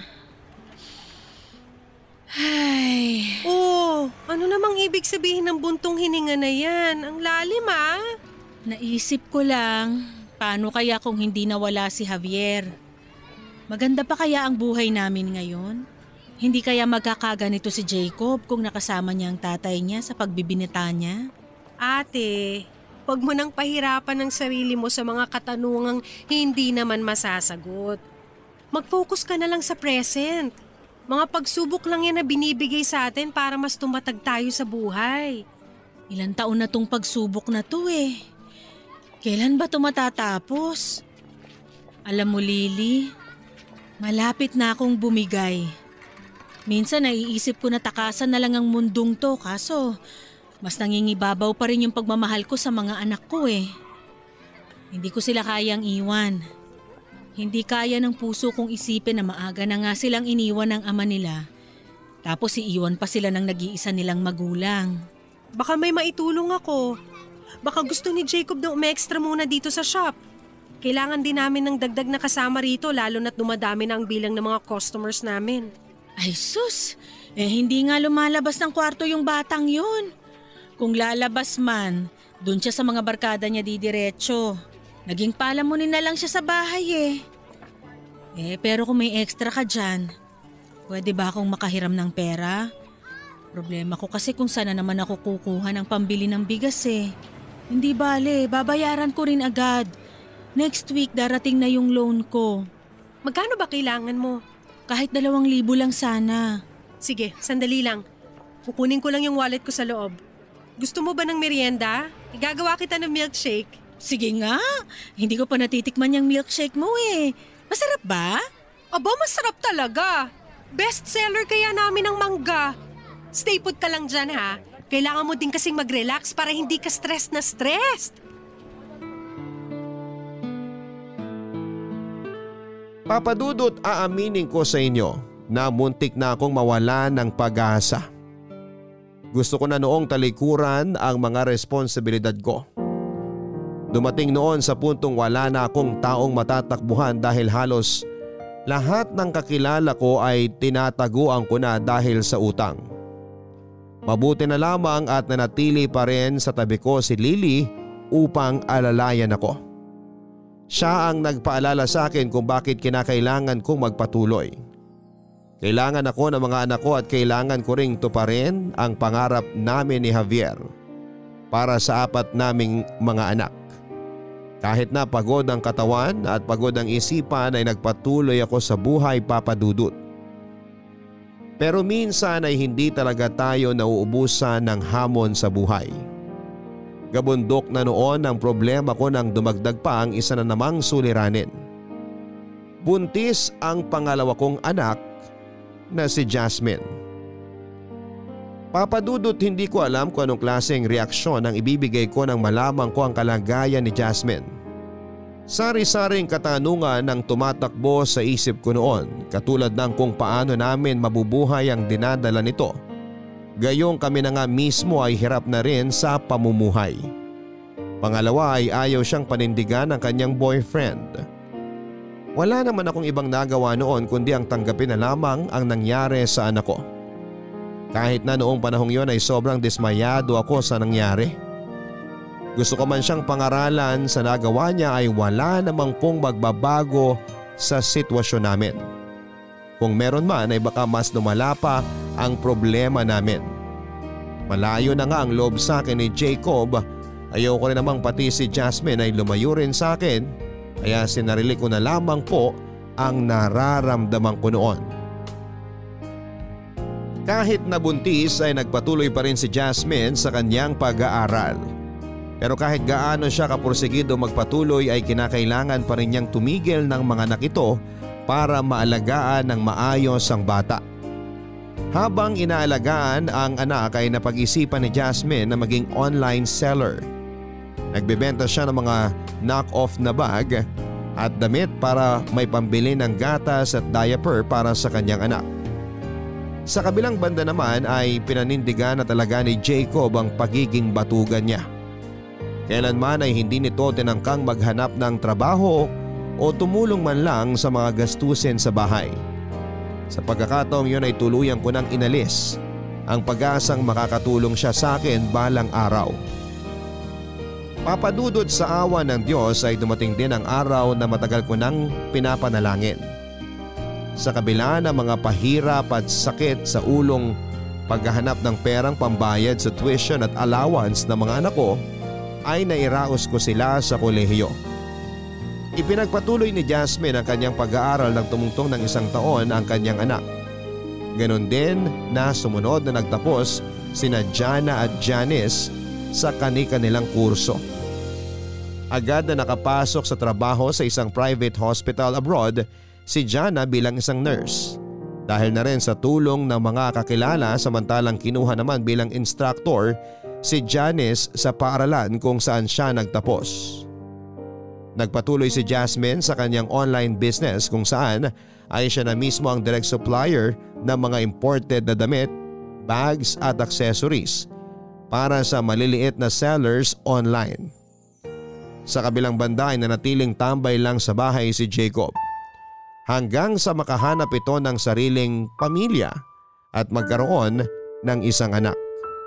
Ay. Oh, ano namang ibig sabihin ng buntong hininga na yan? Ang lalim ah. Naisip ko lang, paano kaya kung hindi nawala si Javier? Maganda pa kaya ang buhay namin ngayon? Hindi kaya magkakaganito si Jacob kung nakasama niya ang tatay niya sa pagbibinita niya? Ate, huwag mo nang pahirapan ang sarili mo sa mga katanungang hindi naman masasagot. Mag-focus ka na lang sa present. Mga pagsubok lang yan na binibigay sa atin para mas tumatag tayo sa buhay. Ilang taon na tong pagsubok na to eh. Kailan ba ito matatapos? Alam mo Lily, malapit na akong bumigay. Minsan naiisip ko na takasan na lang ang mundong to kaso mas nangingibabaw pa rin yung pagmamahal ko sa mga anak ko eh. Hindi ko sila kayang iwan. Hindi kaya ng puso kong isipin na maaga na nga silang iniwan ng ama nila. Tapos iiwan pa sila ng nag-iisa nilang magulang. Baka may maitulong ako. Baka gusto ni Jacob na umextra muna dito sa shop. Kailangan din namin ng dagdag na kasama rito lalo na't dumadami na ang bilang ng mga customers namin. Ay sus, eh hindi nga lumalabas ng kwarto yung batang yun. Kung lalabas man, dun siya sa mga barkada niya didiretso. Naging palamunin na lang siya sa bahay eh. Eh pero kung may extra ka dyan, pwede ba akong makahiram ng pera? Problema ko kasi kung sana naman ako kukuha ng pambili ng bigas eh. Hindi bale, babayaran ko rin agad. Next week darating na yung loan ko. Magkano ba kailangan mo? Kahit dalawang libo lang sana. Sige, sandali lang. Kukunin ko lang yung wallet ko sa loob. Gusto mo ba ng merienda? Igagawa kita ng milkshake. Sige nga, hindi ko pa natitikman yung milkshake mo eh. Masarap ba? Aba, masarap talaga. Best seller kaya namin ng mangga. Stay put ka lang dyan ha. Kailangan mo din kasing mag-relax para hindi ka stress na stressed. Papa Dudut, aaminin ko sa inyo na muntik na akong mawala ng pag-asa. Gusto ko na noong talikuran ang mga responsibilidad ko. Dumating noon sa puntong wala na akong taong matatakbuhan dahil halos lahat ng kakilala ko ay tinataguan ko na dahil sa utang. Mabuti na lamang at nanatili pa rin sa tabi ko si Lily upang alalayan ako. Siya ang nagpaalala sa akin kung bakit kinakailangan kong magpatuloy. Kailangan ako ng mga anak ko at kailangan ko ring tuparin ang pangarap namin ni Javier para sa apat naming mga anak. Kahit na pagod ang katawan at pagod ang isipan ay nagpatuloy ako sa buhay, Papa Dudut. Pero minsan ay hindi talaga tayo nauubusan ng hamon sa buhay. Gabundok na noon ang problema ko nang dumagdag pa ang isa na namang suliranin. Buntis ang pangalawa kong anak na si Jasmine. Papadudot, hindi ko alam kung anong klaseng reaksyon ang ibibigay ko nang malaman ko ang kalagayan ni Jasmine. Sari-saring katanungan ang tumatakbo sa isip ko noon, katulad ng kung paano namin mabubuhay ang dinadala nito. Gayong kami na nga mismo ay hirap na rin sa pamumuhay. Pangalawa ay ayaw siyang panindigan ng kanyang boyfriend. Wala naman akong ibang nagawa noon kundi ang tanggapin na lamang ang nangyari sa anak ko. Kahit na noong panahong yon ay sobrang dismayado ako sa nangyari. Gusto ko man siyang pangaralan, sa nagawa niya ay wala namang pong magbabago sa sitwasyon namin. Kung meron man ay baka mas lumala pa ang problema namin. Malayo na nga ang loob sa akin ni Jacob. Ayaw ko rin namang pati si Jasmine ay lumayo rin sa akin, kaya sinarili ko na lamang po ang nararamdaman ko noon. Kahit nabuntis ay nagpatuloy pa rin si Jasmine sa kanyang pag-aaral. Pero kahit gaano siya kapursigido magpatuloy ay kinakailangan pa rin niyang tumigil ng mga anak ito para maalagaan ng maayos ang bata. Habang inaalagaan ang anak ay napag-isipan ni Jasmine na maging online seller. Nagbebenta siya ng mga knock-off na bag at damit para may pambili ng gatas at diaper para sa kanyang anak. Sa kabilang banda naman ay pinanindigan na talaga ni Jacob ang pagiging batugan niya. Kailanman ay hindi nito tinangkang maghanap ng trabaho o tumulong man lang sa mga gastusin sa bahay. Sa pagkakataong yun ay tuluyan ko nang inalis ang pag-asang makakatulong siya sa akin balang araw. Papadudod sa awa ng Diyos ay dumating din ang araw na matagal ko nang pinapanalangin. Sa kabila ng mga pahirap at sakit sa ulong paghahanap ng perang pambayad sa tuition at allowance ng mga anak ko, ay nairaos ko sila sa kolehiyo. Ipinagpatuloy ni Jasmine ang kanyang pag-aaral ng tumungtong ng isang taon ang kanyang anak. Ganon din na sumunod na nagtapos sina Jana at Janice sa kani-kanilang kurso. Agad na nakapasok sa trabaho sa isang private hospital abroad si Jana bilang isang nurse. Dahil na rin sa tulong ng mga kakilala, samantalang kinuha naman bilang instructor si Janice sa paaralan kung saan siya nagtapos. Nagpatuloy si Jasmine sa kanyang online business kung saan ay siya na mismo ang direct supplier ng mga imported na damit, bags at accessories para sa maliliit na sellers online. Sa kabilang banda ay nanatiling tambay lang sa bahay si Jacob hanggang sa makahanap ito ng sariling pamilya at magkaroon ng isang anak.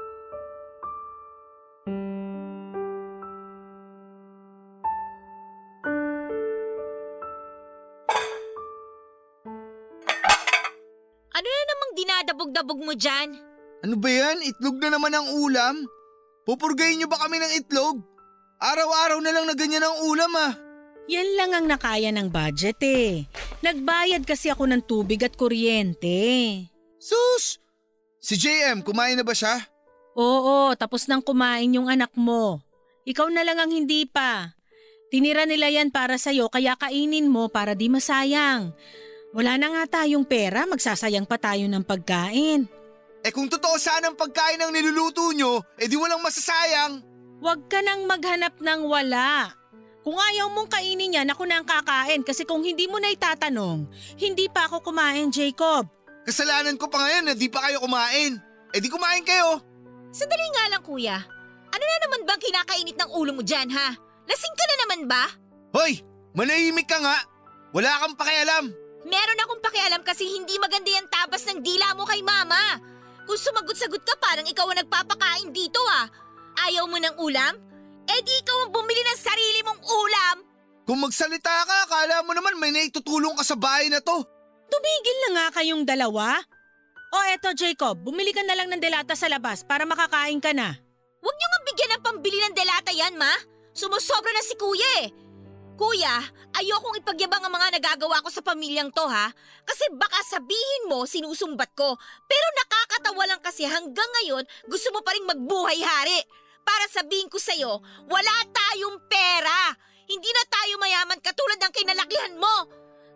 Ano na namang dinadabog-dabog mo dyan? Ano ba yan? Itlog na naman ang ulam? Pupurgayin niyo ba kami ng itlog? Araw-araw na lang na ganyan ang ulam ah. Yan lang ang nakaya ng budget eh. Nagbayad kasi ako ng tubig at kuryente. Sus! Si J M, kumain na ba siya? Oo, tapos nang kumain yung anak mo. Ikaw na lang ang hindi pa. Tinira nila yan para sa'yo kaya kainin mo para di masayang. Wala na nga tayong pera, magsasayang pa tayo ng pagkain. Eh kung totoo sana ang pagkain ang niluluto nyo, eh di walang masasayang. Huwag ka nang maghanap ng wala. Kung ayaw mong kainin yan, ako na ang kakain kasi kung hindi mo na itatanong, hindi pa ako kumain, Jacob. Kasalanan ko pa ngayon na di pa kayo kumain. Eh di kumain kayo. Sandali nga lang kuya. Ano na naman bang kinakainit ng ulo mo dyan ha? Lasing ka na naman ba? Hoy! Manahimik ka nga! Wala kang pakialam! Meron akong pakialam kasi hindi maganda yung tabas ng dila mo kay mama. Kung sumagot-sagot ka parang ikaw ang nagpapakain dito ah. Ayaw mo ng ulam? Eh di ikaw ang bumili ng sarili mong ulam. Kung magsalita ka, akala mo naman may naitutulong ka sa bahay na to. Tumigil na nga kayong dalawa. O eto Jacob, bumili ka na lang ng delata sa labas para makakain ka na. Huwag niyo nga bigyan ng pambili ng delata yan ma. Sumusobra na si kuya eh. Kuya, ayokong ipagyabang ang mga nagagawa ko sa pamilyang to ha. Kasi baka sabihin mo sinusumbat ko. Pero nakakatawa lang kasi hanggang ngayon gusto mo pa rin magbuhay-hari. Para sabihin ko sa'yo, wala tayong pera. Hindi na tayo mayaman katulad ng kinalakihan mo.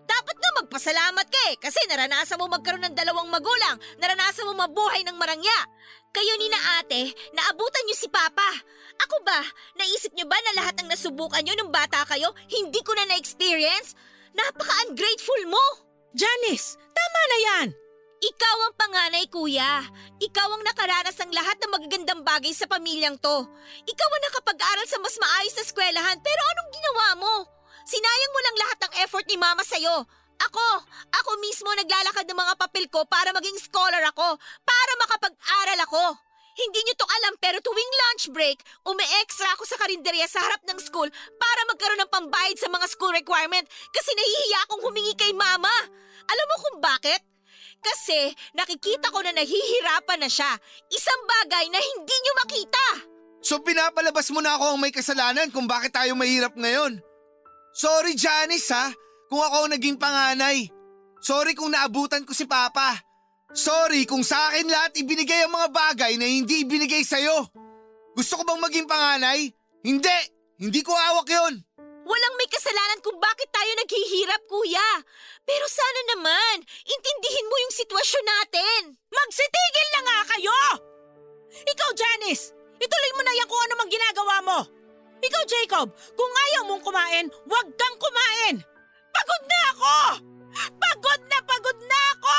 Dapat nga magpasalamat ka eh kasi naranasan mo magkaroon ng dalawang magulang, naranasan mo mabuhay ng marangya. Kayo ni na ate, naabutan niyo si Papa. Ako ba, naisip niyo ba na lahat ng nasubukan niyo nung bata kayo, hindi ko na na-experience? Napaka-ungrateful mo! Janice, tama na yan! Ikaw ang panganay, kuya. Ikaw ang nakaranas ng lahat ng magagandang bagay sa pamilyang to. Ikaw ang nakapag-aral sa mas maayos na eskwelahan pero anong ginawa mo? Sinayang mo lang lahat ng effort ni Mama sa'yo. Ako, ako mismo naglalakad ng mga papel ko para maging scholar ako, para makapag-aral ako. Hindi niyo to alam pero tuwing lunch break, umi-extra ako sa karinderya sa harap ng school para magkaroon ng pambayad sa mga school requirement kasi nahihiya akong humingi kay Mama. Alam mo kung bakit? Kasi nakikita ko na nahihirapan na siya. Isang bagay na hindi niyo makita. So pinapalabas mo na ako ang may kasalanan kung bakit tayo mahirap ngayon. Sorry Janice ha, kung ako ang naging panganay. Sorry kung naabutan ko si Papa. Sorry kung sa akin lahat ibinigay ang mga bagay na hindi ibinigay sa'yo. Gusto ko bang maging panganay? Hindi! Hindi ko hawak yun! Walang may kasalanan kung bakit tayo naghihirap, kuya. Pero sana naman, intindihin mo yung sitwasyon natin. Magsitigil na nga kayo! Ikaw, Janice, ituloy mo na yan kung ano mang ginagawa mo. Ikaw, Jacob, kung ayaw mong kumain, huwag kang kumain. Pagod na ako! Pagod na pagod na ako!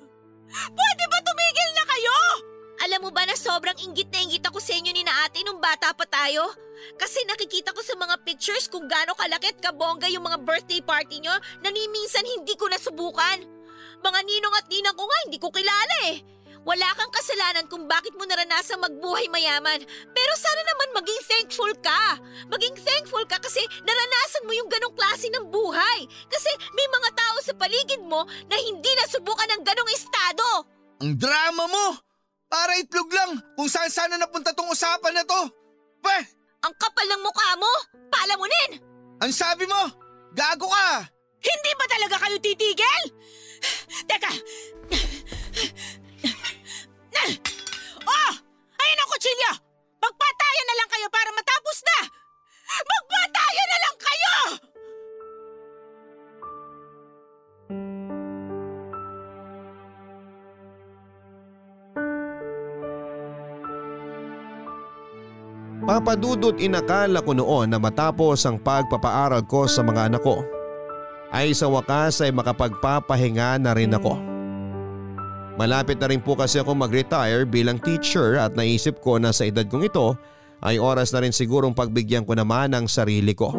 Pwede ba tumigil na kayo? Alam mo ba na sobrang inggit na inggit ako sa inyo ni na ate nung bata pa tayo? Kasi nakikita ko sa mga pictures kung gaano kalaki at kabongga yung mga birthday party nyo na ni minsan hindi ko nasubukan. Mga ninong at ninang ko nga hindi ko kilala eh. Wala kang kasalanan kung bakit mo naranasan magbuhay mayaman. Pero sana naman maging thankful ka. Maging thankful ka kasi naranasan mo yung ganong klase ng buhay. Kasi may mga tao sa paligid mo na hindi nasubukan ng ganong estado. Ang drama mo! Para itlog lang kung saan sana napunta tong usapan na to. Peh! Ang kapal ng mukha mo! Palamunin! Ang sabi mo, gago ka! Hindi ba talaga kayo titigil? Teka! Oh! Ayan ang kutsilyo! Magpatayan na lang kayo para matapos na! Magpatayan na lang kayo! Papadudot inakala ko noon na matapos ang pagpapaaral ko sa mga anak ko, ay sa wakas ay makapagpapahinga na rin ako. Malapit na rin po kasi ako mag-retire bilang teacher at naisip ko na sa edad kong ito ay oras na rin sigurong pagbigyan ko naman ang sarili ko.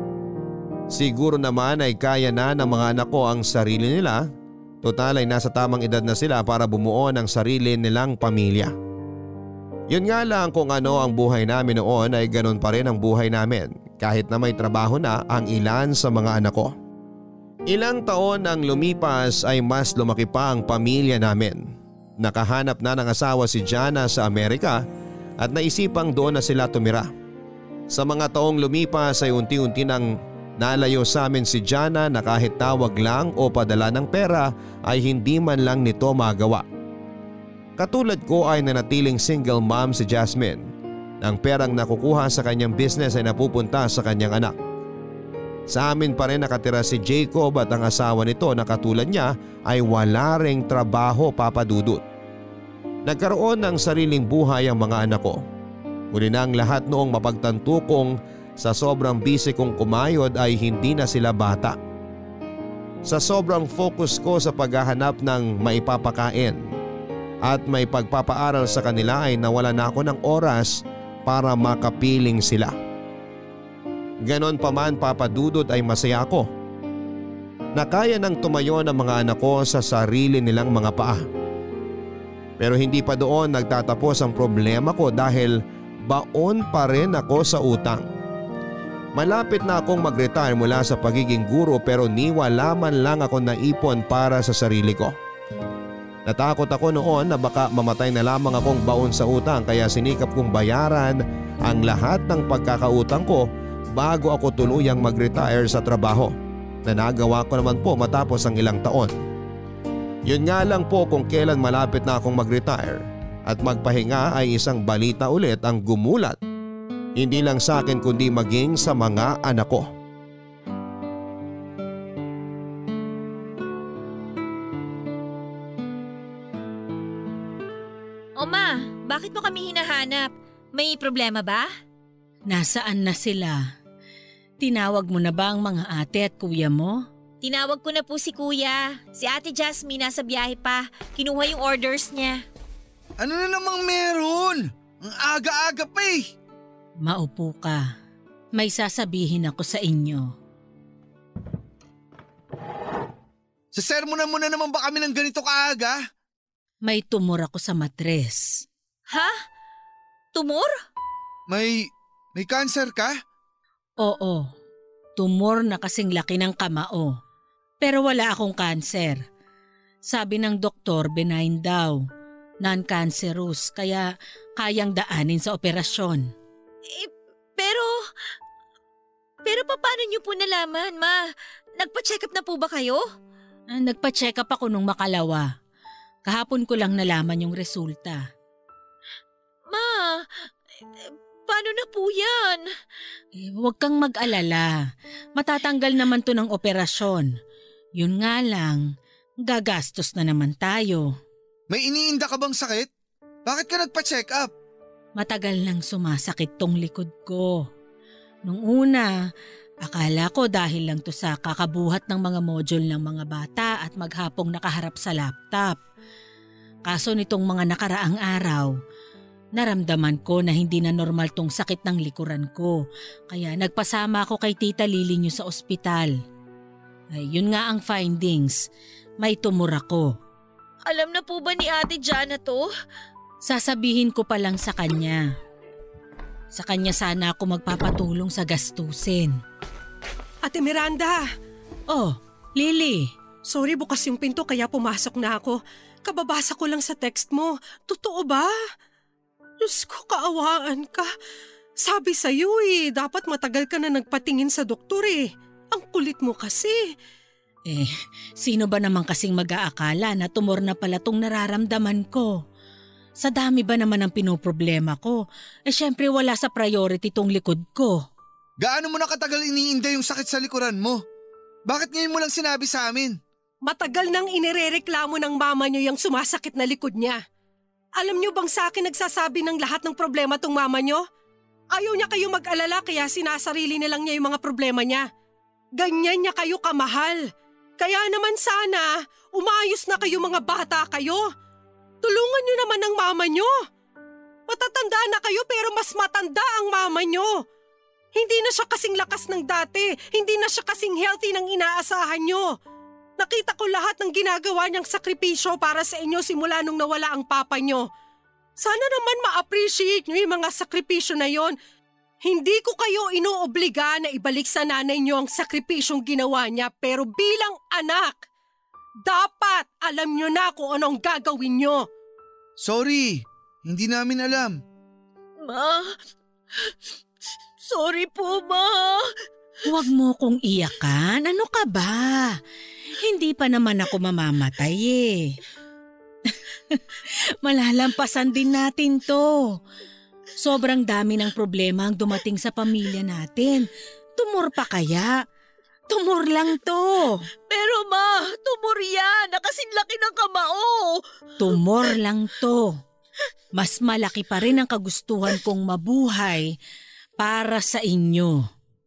Siguro naman ay kaya na ng mga anak ko ang sarili nila, total ay nasa tamang edad na sila para bumuo ng sarili nilang pamilya. Yun nga lang kung ano ang buhay namin noon ay ganun pa rin ang buhay namin kahit na may trabaho na ang ilan sa mga anak ko. Ilang taon ang lumipas ay mas lumaki pa ang pamilya namin. Nakahanap na ng asawa si Jana sa Amerika at naisipang doon na sila tumira. Sa mga taong lumipas ay unti-unti nang nalayo sa amin si Jana na kahit tawag lang o padala ng pera ay hindi man lang nito magawa. Katulad ko ay nanatiling single mom si Jasmine. Ang perang nakukuha sa kanyang business ay napupunta sa kanyang anak. Sa amin pa rin nakatira si Jacob at ang asawa nito na katulad niya ay wala ring trabaho, papadudot. Nagkaroon ng sariling buhay ang mga anak ko. Huli na ang lahat noong mapagtanto kong sa sobrang busy kong kumayod ay hindi na sila bata. Sa sobrang focus ko sa paghahanap ng maipapakain at may pagpapaaral sa kanila ay nawala na ako ng oras para makapiling sila. Ganon pa man, papadudot, ay masaya ako na kaya nang tumayo ng mga anak ko sa sarili nilang mga paa. Pero hindi pa doon nagtatapos ang problema ko dahil baon pa rin ako sa utang. Malapit na akong mag-retire mula sa pagiging guro pero ni wala man lang ako naipon para sa sarili ko. Natakot ako noon na baka mamatay na lamang akong baon sa utang kaya sinikap kong bayaran ang lahat ng pagkakautang ko bago ako tuluyang mag-retire sa trabaho na nagawa ko naman po matapos ang ilang taon. Yun nga lang po kung kailan malapit na akong mag-retire at magpahinga ay isang balita ulit ang gumulat. Hindi lang sa akin kundi maging sa mga anak ko. hinahanap? May problema ba? Nasaan na sila? Tinawag mo na ba ang mga ate at kuya mo? Tinawag ko na po si Kuya. Si Ate Jasmine nasa biyahe pa. Kinuha yung orders niya. Ano na namang meron? Ang aga-aga pa eh. Maupo ka. May sasabihin ako sa inyo. Sa sermonan mo na naman ba kami ng ganito kaaga? May tumor ako sa matres. Ha? Tumor? May, may cancer ka? Oo. Tumor na kasing laki ng kamao. Pero wala akong cancer. Sabi ng doktor, benign daw. Non-cancerous, kaya kayang daanin sa operasyon. Eh, pero... Pero paano niyo po nalaman, Ma? Nagpa-check up na po ba kayo? Ah, nagpa-check up ako nung makalawa. Kahapon ko lang nalaman yung resulta. Ma, paano na po yan? Eh, huwag kang mag-alala. Matatanggal naman to ng operasyon. Yun nga lang, gagastos na naman tayo. May iniinda ka bang sakit? Bakit ka nagpa-check up? Matagal nang sumasakit tong likod ko. Nung una, akala ko dahil lang to sa kakabuhat ng mga module ng mga bata at maghapong nakaharap sa laptop. Kaso nitong mga nakaraang araw, naramdaman ko na hindi na normal tong sakit ng likuran ko. Kaya nagpasama ako kay Tita Lily niyo sa ospital. Ay, yun nga ang findings. May tumor ako. Alam na po ba ni Ate Jana to? Sasabihin ko pa lang sa kanya. Sa kanya sana ako magpapatulong sa gastusin. Ate Miranda! Oh, Lily. Sorry, bukas yung pinto kaya pumasok na ako. Kababasa ko lang sa text mo. Totoo ba? Diyos ko, kaawaan ka. Sabi sa'yo eh, dapat matagal ka na nagpatingin sa doktor eh. Ang kulit mo kasi. Eh, sino ba naman kasing mag-aakala na tumor na pala tong nararamdaman ko? Sa dami ba naman ang pinoproblema ko? Eh syempre wala sa priority tong likod ko. Gaano mo na katagal iniinda yung sakit sa likuran mo? Bakit ngayon mo lang sinabi sa amin? Matagal nang inirereklamo ng mama niyo yung sumasakit na likod niya. Alam niyo bang sa akin nagsasabi ng lahat ng problema tong mama niyo? Ayaw niya kayo mag-alala kaya sinasarili nilang niya yung mga problema niya. Ganyan niya kayo kamahal. Kaya naman sana, umayos na kayo mga bata kayo. Tulungan niyo naman ang mama niyo. Matatanda na kayo pero mas matanda ang mama niyo. Hindi na siya kasing lakas ng dati. Hindi na siya kasing healthy ng inaasahan niyo. Nakita ko lahat ng ginagawa niyang sakripisyo para sa inyo simula nung nawala ang papa niyo. Sana naman ma-appreciate niyo yung mga sakripisyo na yon. Hindi ko kayo inoobliga na ibalik sa nanay niyo ang sakripisyong ginawa niya pero bilang anak, dapat alam niyo na kung anong gagawin niyo. Sorry, hindi namin alam. Ma, sorry po, Ma. Huwag mo kong iyakan. Ano ka ba? Hindi pa naman ako mamamatay eh. Malalampasan din natin to. Sobrang dami ng problema ang dumating sa pamilya natin. Tumor pa kaya? Tumor lang to. Pero Ma, tumor yan. Nakasinlaki ng kamao. Tumor lang to. Mas malaki pa rin ang kagustuhan kong mabuhay para sa inyo.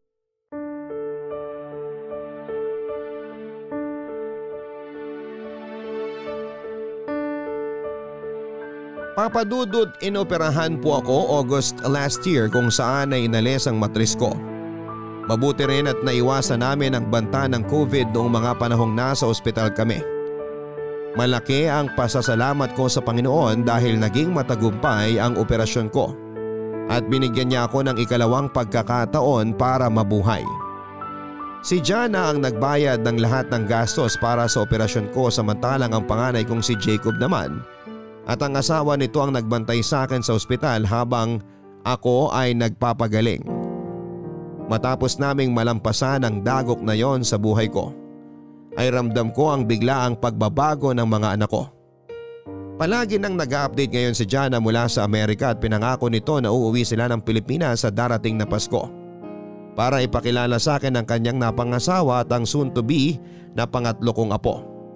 Papadudod, inoperahan po ako August last year kung saan ay inalis ang matris ko. Mabuti rin at naiwasan namin ang banta ng COVID noong mga panahong nasa ospital kami. Malaki ang pasasalamat ko sa Panginoon dahil naging matagumpay ang operasyon ko at binigyan niya ako ng ikalawang pagkakataon para mabuhay. Si Jana ang nagbayad ng lahat ng gastos para sa operasyon ko samantalang ang panganay kong si Jacob naman at ang asawa nito ang nagbantay sa akin sa ospital habang ako ay nagpapagaling. Matapos naming malampasan ang dagok na yon sa buhay ko, ay ramdam ko ang biglaang pagbabago ng mga anak ko. Palagi nang nag-update ngayon si Jana mula sa Amerika at pinangako nito na uuwi sila ng Pilipinas sa darating na Pasko para ipakilala sa akin ang kanyang napangasawa at ang soon to be na pangatlo kong apo.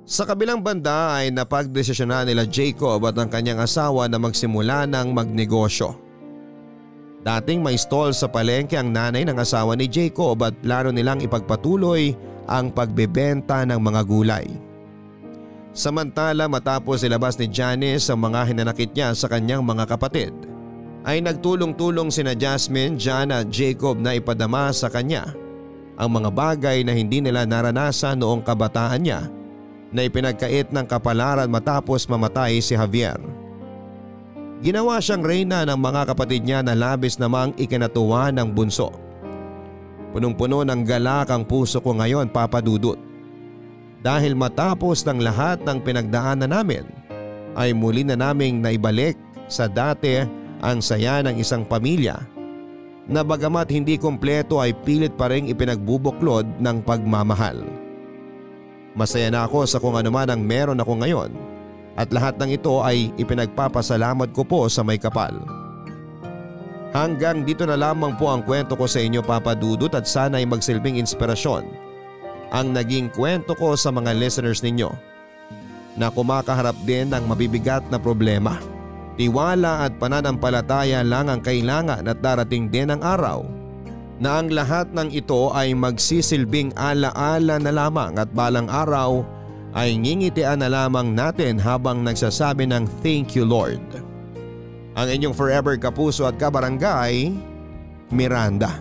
Sa kabilang banda ay napagdesisyonan nila Jacob at ang kanyang asawa na magsimula ng magnegosyo. Dating may stall sa palengke ang nanay ng asawa ni Jacob at plano nilang ipagpatuloy ang pagbebenta ng mga gulay. Samantala matapos ilabas ni Janice ang mga hinanakit niya sa kanyang mga kapatid, ay nagtulong-tulong sina Jasmine, Jan at Jacob na ipadama sa kanya ang mga bagay na hindi nila naranasan noong kabataan niya na ipinagkait ng kapalaran matapos mamatay si Javier. Ginawa siyang reyna ng mga kapatid niya na labis namang ikinatuwa ng bunso. Punong-puno ng galak ang puso ko ngayon, Papa Dudut. Dahil matapos ng lahat ng pinagdaanan namin, ay muli na naming naibalik sa dati ang saya ng isang pamilya na bagamat hindi kumpleto ay pilit pa rin ipinagbubuklod ng pagmamahal. Masaya na ako sa kung ano man ang meron ako ngayon at lahat ng ito ay ipinagpapasalamat ko po sa may kapal. Hanggang dito na lamang po ang kwento ko sa inyo, Papa Dudut, at sana ay magsilbing inspirasyon ang naging kwento ko sa mga listeners ninyo na kumakaharap din ng mabibigat na problema. Tiwala at pananampalataya lang ang kailangan at darating din ang araw na ang lahat ng ito ay magsisilbing alaala na lamang at balang araw ay ngingitian na lamang natin habang nagsasabi ng thank you Lord. Ang inyong forever kapuso at kabarangay, Miranda.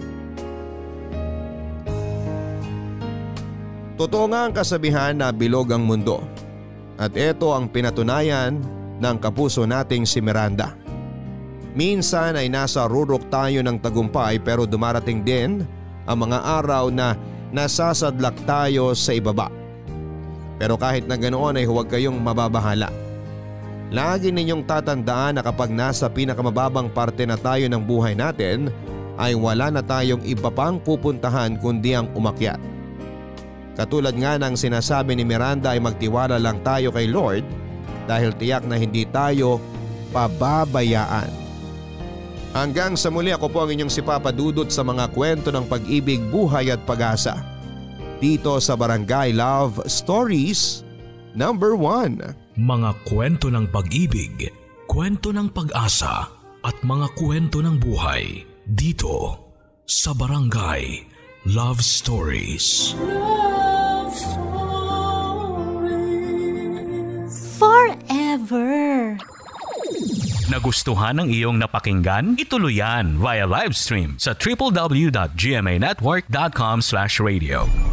Totoo nga ang kasabihan na bilog ang mundo at ito ang pinatunayan ng kapuso nating si Miranda. Minsan ay nasa rurok tayo ng tagumpay pero dumarating din ang mga araw na nasasadlak tayo sa ibaba. Pero kahit na ganoon ay huwag kayong mababahala. Lagi ninyong tatandaan na kapag nasa pinakamababang parte na tayo ng buhay natin ay wala na tayong iba pang pupuntahan kundi ang umakyat. Katulad nga ng sinasabi ni Miranda ay magtiwala lang tayo kay Lord dahil tiyak na hindi tayo pababayaan. Hanggang sa muli, ako po ang inyong si Papa Dudut sa mga kwento ng pag-ibig, buhay at pag-asa. Dito sa Barangay Love Stories number one. Mga kwento ng pag-ibig, kwento ng pag-asa at mga kwento ng buhay. Dito sa Barangay Love Stories. Love Stories. Forever. Nagustuhan ng iyong napakinggan? Ituloy yan via live stream sa w w w dot g m a network dot com slash radio.